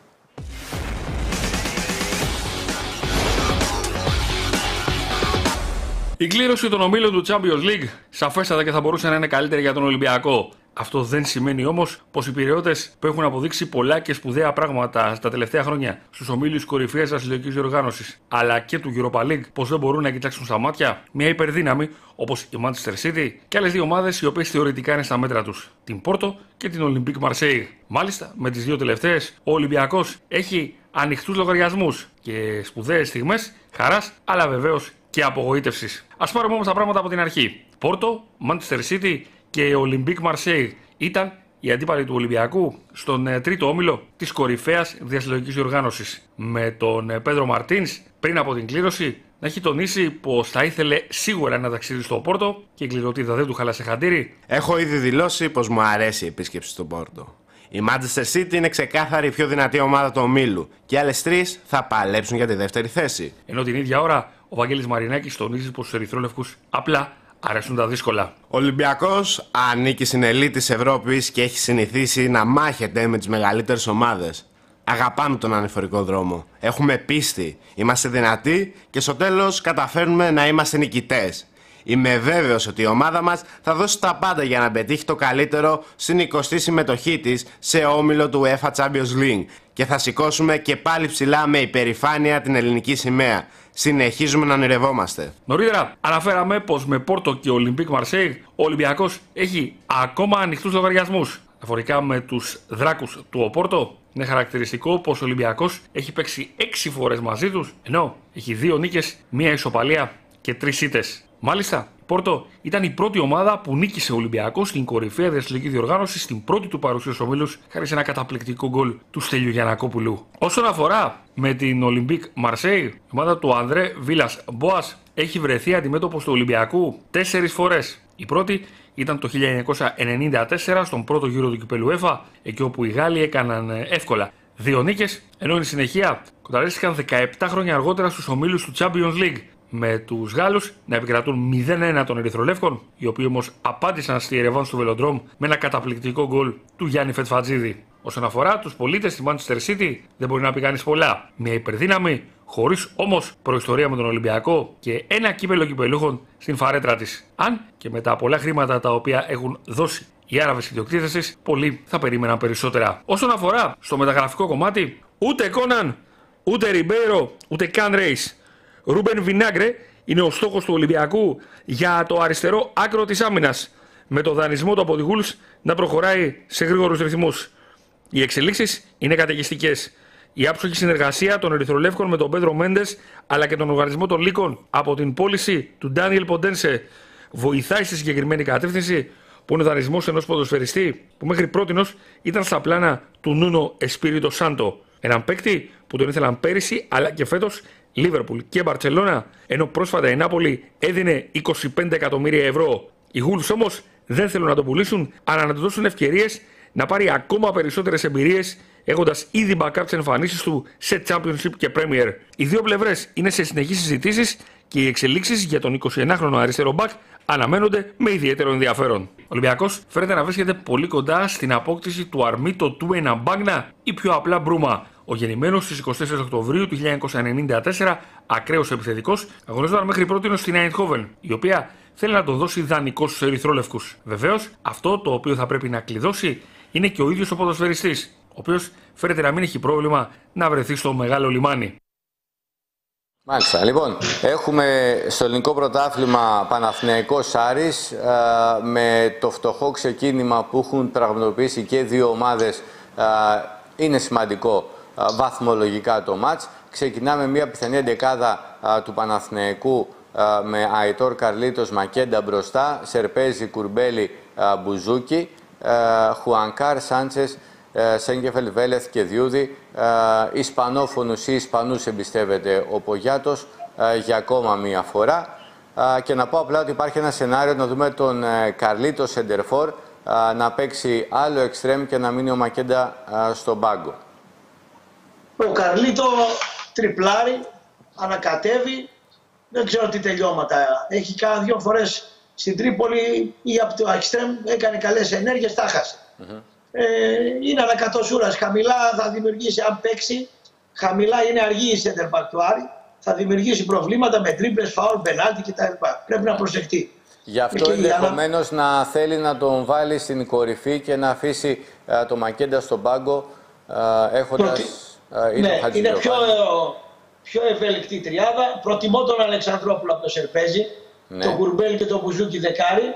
Η κλήρωση των ομίλων του Champions League σαφέστατα και θα μπορούσε να είναι καλύτερη για τον Ολυμπιακό. Αυτό δεν σημαίνει όμως πως οι Πειραιώτες που έχουν αποδείξει πολλά και σπουδαία πράγματα στα τελευταία χρόνια στους ομίλους κορυφαίας αθλητικής διοργάνωσης αλλά και του Europa League, πως δεν μπορούν να κοιτάξουν στα μάτια μια υπερδύναμη όπως η Manchester City και άλλες δύο ομάδες οι οποίες θεωρητικά είναι στα μέτρα τους, την Πόρτο και την Olympique Marseille. Μάλιστα, με τις δύο τελευταίες, ο Ολυμπιακός έχει ανοιχτούς λογαριασμούς και σπουδαίες στιγμές χαράς, αλλά βεβαίως και απογοήτευσης. Ας πάρουμε όμως τα πράγματα από την αρχή. Πόρτο, Manchester City και Olympique Marseille ήταν οι αντίπαλοι του Ολυμπιακού στον τρίτο όμιλο της κορυφαίας διασυλλογικής διοργάνωσης. Με τον Πέντρο Μαρτίνς πριν από την κλήρωση να έχει τονίσει πως θα ήθελε σίγουρα ένα ταξίδι στο Πόρτο και η κληροτίδα δεν του χάλασε χαντήρι. Έχω ήδη δηλώσει πως μου αρέσει η επίσκεψη στο Πόρτο. Η Manchester City είναι ξεκάθαρη η πιο δυνατή ομάδα του ομίλου και οι άλλες τρεις θα παλέψουν για τη δεύτερη θέση. Ενώ την ίδια ώρα ο Βαγγέλης Μαρινάκης τονίζει πως στους ερυθρόλευκους απλά αρέσουν τα δύσκολα. Ο Ολυμπιακός ανήκει στην ελίτ της Ευρώπης και έχει συνηθίσει να μάχεται με τις μεγαλύτερες ομάδες. Αγαπάμε τον ανηφορικό δρόμο. Έχουμε πίστη. Είμαστε δυνατοί και στο τέλος καταφέρνουμε να είμαστε νικητές. Είμαι βέβαιος ότι η ομάδα μας θα δώσει τα πάντα για να πετύχει το καλύτερο στην 20η συμμετοχή της σε όμιλο του UEFA Champions League και θα σηκώσουμε και πάλι ψηλά με υπερηφάνεια την ελληνική σημαία. Συνεχίζουμε να ονειρευόμαστε. Νωρίτερα αναφέραμε πως με Πόρτο και Olympique Marseille ο Ολυμπιακός έχει ακόμα ανοιχτούς λογαριασμούς. Αφορικά με τους δράκους του Οπόρτο, είναι χαρακτηριστικό πως ο Ολυμπιακός έχει παίξει 6 φορές μαζί τους, ενώ έχει 2 νίκες, 1 ισοπαλία και 3 ήττες. Μάλιστα, η Πόρτο ήταν η πρώτη ομάδα που νίκησε ο Ολυμπιακός στην κορυφαία διασυλλογική διοργάνωση στην πρώτη του παρουσία στους ομίλους, χάρη σε ένα καταπληκτικό γκολ του Στέλιου Γιαννακόπουλου. Όσον αφορά με την Olympique Marseille, η ομάδα του Ανδρέ Βίλας Μποάς έχει βρεθεί αντιμέτωπος του Ολυμπιακού 4 φορές. Η πρώτη ήταν το 1994 στον πρώτο γύρο του κυπέλλου UEFA, εκεί όπου οι Γάλλοι έκαναν εύκολα 2 νίκες, ενώ εν συνεχεία κονταρίστηκαν 17 χρόνια αργότερα στους ομίλους του Champions League, με τους Γάλλους να επικρατούν 0-1 των Ερυθρολεύκων, οι οποίοι όμως απάντησαν στη Ερεβάν στο Βελοντρόμ με ένα καταπληκτικό γκολ του Γιάννη Φετφατζίδη. Όσον αφορά τους πολίτες στη Manchester City, δεν μπορεί να πει κανείς πολλά. Μια υπερδύναμη, χωρίς όμως προϊστορία με τον Ολυμπιακό και ένα κύπελλο κυπελούχων στην φαρέτρα της. Αν και με τα πολλά χρήματα τα οποία έχουν δώσει οι Άραβες ιδιοκτήτες της, πολλοί θα περίμεναν περισσότερα. Όσον αφορά στο μεταγραφικό κομμάτι, ούτε Κόναν, ούτε Ριμπέιρο, ούτε Καν Ρέις. Ρούμπεν Βινάγκρε είναι ο στόχος του Ολυμπιακού για το αριστερό άκρο της άμυνας, με το δανεισμό του από τη Γουλς να προχωράει σε γρήγορους ρυθμούς. Οι εξελίξεις είναι καταιγιστικές. Η άψογη συνεργασία των Ερυθρολεύκων με τον Πέντρο Μέντες αλλά και τον οργανισμό των Λύκων από την πώληση του Ντάνιελ Ποντένσε βοηθάει στη συγκεκριμένη κατεύθυνση, που είναι ο δανεισμός ενός ποδοσφαιριστή που μέχρι πρότινος ήταν στα πλάνα του Νούνο Εσπίριτο Σάντο. Έναν παίκτη που τον ήθελαν πέρυσι αλλά και φέτος Λίβερπουλ και Μπαρτσελώνα, ενώ πρόσφατα η Νάπολη έδινε 25 εκατομμύρια ευρώ. Οι Γουλς όμως δεν θέλουν να τον πουλήσουν, αλλά να του δώσουν ευκαιρίες να πάρει ακόμα περισσότερες εμπειρίες, έχοντας ήδη backup τις εμφανίσεις του σε Championship και Premier. Οι δύο πλευρές είναι σε συνεχείς συζητήσεις και οι εξελίξεις για τον 21χρονο αριστερό μπακ αναμένονται με ιδιαίτερο ενδιαφέρον. Ο Ολυμπιακός φαίνεται να βρίσκεται πολύ κοντά στην απόκτηση του Αρμίτο Τούενα Μπάγνα ή πιο απλά Μπρούμα. Ο γεννημένος στις 24 Οκτωβρίου του 1994, ακραίος επιθετικός, αγωνιζόταν μέχρι πρώτη στην Άιντχόβεν, η οποία θέλει να τον δώσει δανεικό στους ερυθρόλευκους. Βεβαίως, αυτό το οποίο θα πρέπει να κλειδώσει είναι και ο ίδιος ο ποδοσφαιριστής, ο οποίος φαίνεται να μην έχει πρόβλημα να βρεθεί στο μεγάλο λιμάνι. Μάλιστα. Λοιπόν, έχουμε στο ελληνικό πρωτάθλημα Παναθηναϊκός Άρης με το φτωχό ξεκίνημα που έχουν πραγματοποιήσει και δύο ομάδες. Είναι σημαντικό βαθμολογικά το μάτς. Ξεκινάμε μια πιθανή εντεκάδα του Παναθηναϊκού με Αϊτόρ Καρλίτος Μακέντα μπροστά, Σερπέζη Κουρμπέλη Μπουζούκι, Χουανκάρ Σάντσες, Σέγκεφελ, Βέλεθ και Διούδη. Ισπανόφωνους ή Ισπανούς εμπιστεύεται ο Πογιάτος για ακόμα μία φορά. Και να πω απλά ότι υπάρχει ένα σενάριο να δούμε τον Καρλίτο Σεντερφόρ να παίξει άλλο εξτρέμ και να μείνει ο Μακέντα στον πάγκο. Ο Καρλίτο τριπλάρει, ανακατεύει, δεν ξέρω τι τελειώματα. Έχει κάνει 2 φορές στην Τρίπολη ή από το εξτρέμ, έκανε καλές ενέργειες, τα χάσε. Είναι ανακατοσούρας, χαμηλά θα δημιουργήσει, αν παίξει, χαμηλά είναι αργή η center back του Άρη, θα δημιουργήσει προβλήματα με τρίπλες, φάουλ, πενάλτι κτλ. Πρέπει να προσεχτεί. Γι' αυτό ενδεχομένως να θέλει να τον βάλει στην κορυφή και να αφήσει το Μακέντα στον πάγκο έχοντας... είναι πιο ευέλικτη τριάδα. Προτιμώ τον Αλεξανδρόπουλο από το Σερπέζι, τον Κουρμπέλ και τον Μπουζούκι δεκάρι.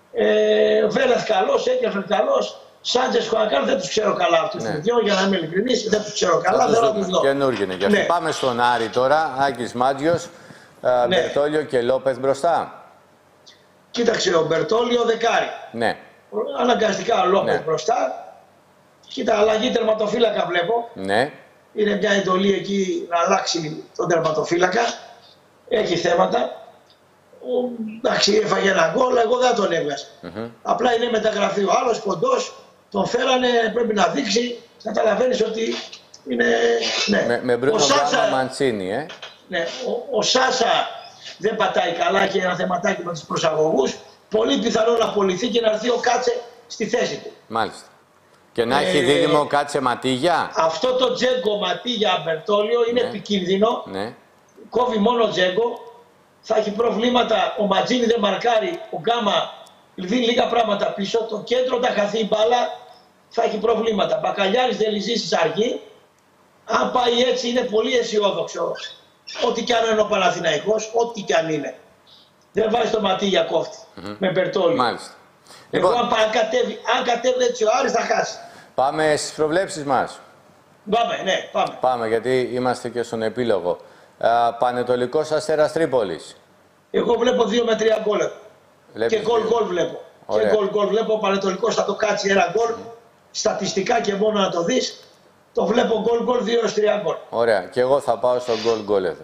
Βέλεθ καλός, Έκεφελ καλός. Σάντζες, Χουανκάρ δεν τους ξέρω καλά αυτούς τους δυο, για να είμαι ειλικρινής, δεν τους ξέρω καλά, δεν θα τους δω. Καινούργιο είναι και αυτό. Πάμε στον Άρη τώρα, Άκης Μάτζιος, Μπερτόλιο και Λόπεθ μπροστά. Κοίταξε, ο Μπερτόλιο δεκάρι. Ναι. Αναγκαστικά ο Λόπεθ μπροστά. Κοίτα, αλλαγή τερματοφύλακα βλέπω. Ναι. Είναι μια εντολή εκεί να αλλάξει τον τερματοφύλακα. Έχει θέματα. Εντάξει, έφαγε ένα γκολ, εγώ δεν τον έβγαζα. Απλά είναι μεταγραφή. Ο άλλος κοντός, τον φέρανε, πρέπει να δείξει. Καταλαβαίνεις ότι είναι... Ναι. Με Μπρούνο Γκάμα Μαντσίνι, Ναι, ο Σάσα δεν πατάει καλά, έχει ένα θεματάκι με τους προσαγωγούς. Πολύ πιθανό να απολυθεί και να έρθει ο Κάτσε στη θέση του. Μάλιστα. Και να έχει δίδυμο Κάτσε Ματίγια. Αυτό το Τζέγκο Ματίγια Μπερτόλιο είναι επικίνδυνο. Ναι. Κόβει μόνο Τζέγκο. Θα έχει προβλήματα. Ο Ματζίνι δεν μαρκάρει. Ο Γκάμα δίνει λίγα πράγματα πίσω. Το κέντρο θα χαθεί η μπάλα. Θα έχει προβλήματα. Μπακαλιάρης δεν λυζήσει αργή. Αν πάει έτσι είναι πολύ αισιόδοξο. Ό,τι κι αν είναι ο Παναθηναϊκός, ό,τι κι αν είναι. Δεν βάζει το Ματίγια κόφτη. Με Μπερτόλιο. Μάλιστα. Εγώ αν κατέβει έτσι ο Άρης θα χάσει. Πάμε στις προβλέψεις μας. Πάμε, ναι, πάμε. Πάμε, γιατί είμαστε και στον επίλογο. Πανετολικός Αστέρας Τρίπολης. Εγώ βλέπω 2 με 3 γκολ. Και γκολ βλέπω. Ωραία. Και γκολ βλέπω. Ο Πανετολικός θα το κάτσει ένα γκολ. Στατιστικά και μόνο να το δεις. Το βλέπω γκολ 2-3 γκολ. Ωραία. Και εγώ θα πάω στο γκολ εδώ.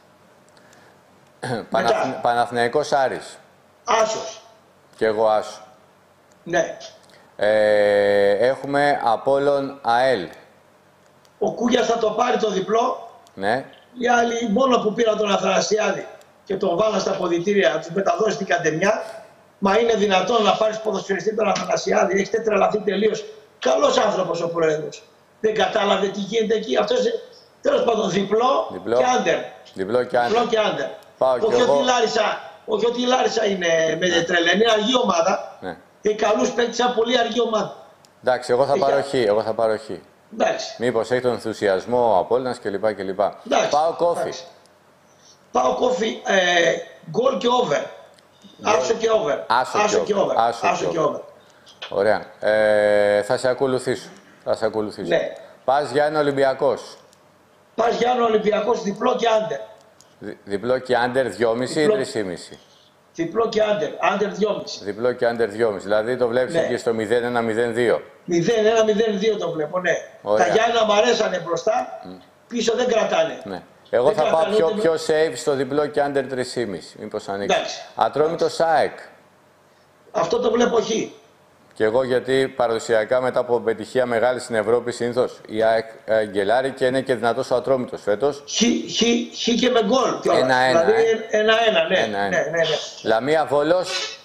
Παναθηναϊκός Άρης. Άσος. Και εγώ άσο. Ναι. Έχουμε Απόλλων ΑΕΛ. Ο Κούγιας θα το πάρει το διπλό. Ναι. Οι άλλοι μόνο που πήραν τον Αθανασιάδη και τον βάλαν στα αποδυτήρια, τους μεταδώσει την Καντεμιά. Μα είναι δυνατόν να πάρεις ποδοσφαιριστή τον Αθανασιάδη, έχετε τρελαθεί τελείως. Καλός άνθρωπος ο πρόεδρος. Δεν κατάλαβε τι γίνεται εκεί. Αυτός, τέλος πάντων, διπλό και άντερ. Διπλό και άντερ. Όχι ότι η Λάρισα είναι με τρελαίνει, είναι αργή ομάδα. Ναι. Έχει καλούς παίκτες, είναι πολύ αργή ομάδα. Εντάξει, εγώ θα πάρω χ. Μήπως έχει τον ενθουσιασμό ο Απόλλωνας κλπ. Πάω κόφι. Πάω κόφι, γκολ και over. Άσο και over. Άσο και over. Ωραία. Θα σε ακολουθήσω. Ναι. Πας Γιάννη Ολυμπιακός. Πας Γιάννη Ολυμπιακός, διπλό και άντερ. Διπλό και άντερ 2,5 ή 3,5. Διπλό και άντερ 2,5. Διπλό και άντερ 2,5. Δηλαδή το βλέπεις εκεί στο 0-1-0-2. 0-1-0-2 το βλέπω, ναι. Ωραία. Τα Γιάννα μ' αρέσανε μπροστά, πίσω δεν κρατάνε. Ναι. Εγώ θα πάω πιο safe στο διπλό και άντερ 3,5. Μήπως ανοίξει. Ατρόμητο ΣΑΕΚ. Αυτό το βλέπω χ. Και εγώ γιατί παραδοσιακά μετά από πετυχία μεγάλη στην Ευρώπη συνήθως η ΑΕΚ γκελάρει και είναι και δυνατός ο Ατρόμητος φέτος. Χ και με γκολ κιόλας. Δηλαδή 1-1, ναι. Λαμία Βόλος.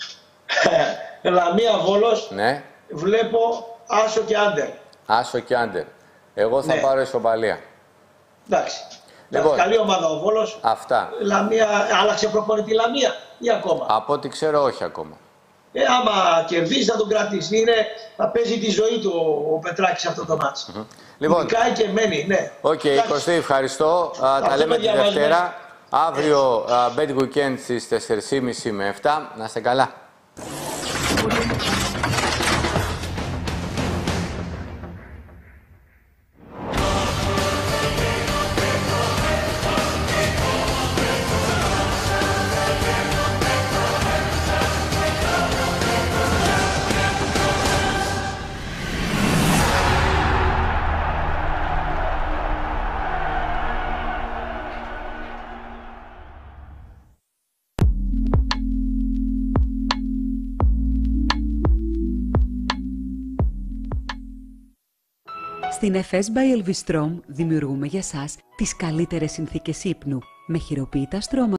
Λαμία Βόλος. Ναι. Βλέπω άσο και άντερ. Άσο και άντερ. Εγώ θα πάρω ισοπαλία. Εντάξει. Λοιπόν, καλή ομάδα ο Βόλος. Αυτά. Λαμία, άλλαξε προπονητή Λαμία ή ακόμα? Από ό,τι ξέρω όχι ακόμα. Άμα κερδίσει θα τον κρατήσει. Θα παίζει τη ζωή του ο Πετράκης αυτό το μάτς. Λοιπόν, νικάει και μένει, ναι. Οκ, Κωστή, ευχαριστώ. Τα λέμε τη Δευτέρα. Αύριο Bet Weekend στις 4.30 με 7. Να είστε καλά. Στην Efes by Elvistrom δημιουργούμε για σας τις καλύτερες συνθήκες ύπνου με χειροποίητα στρώματα.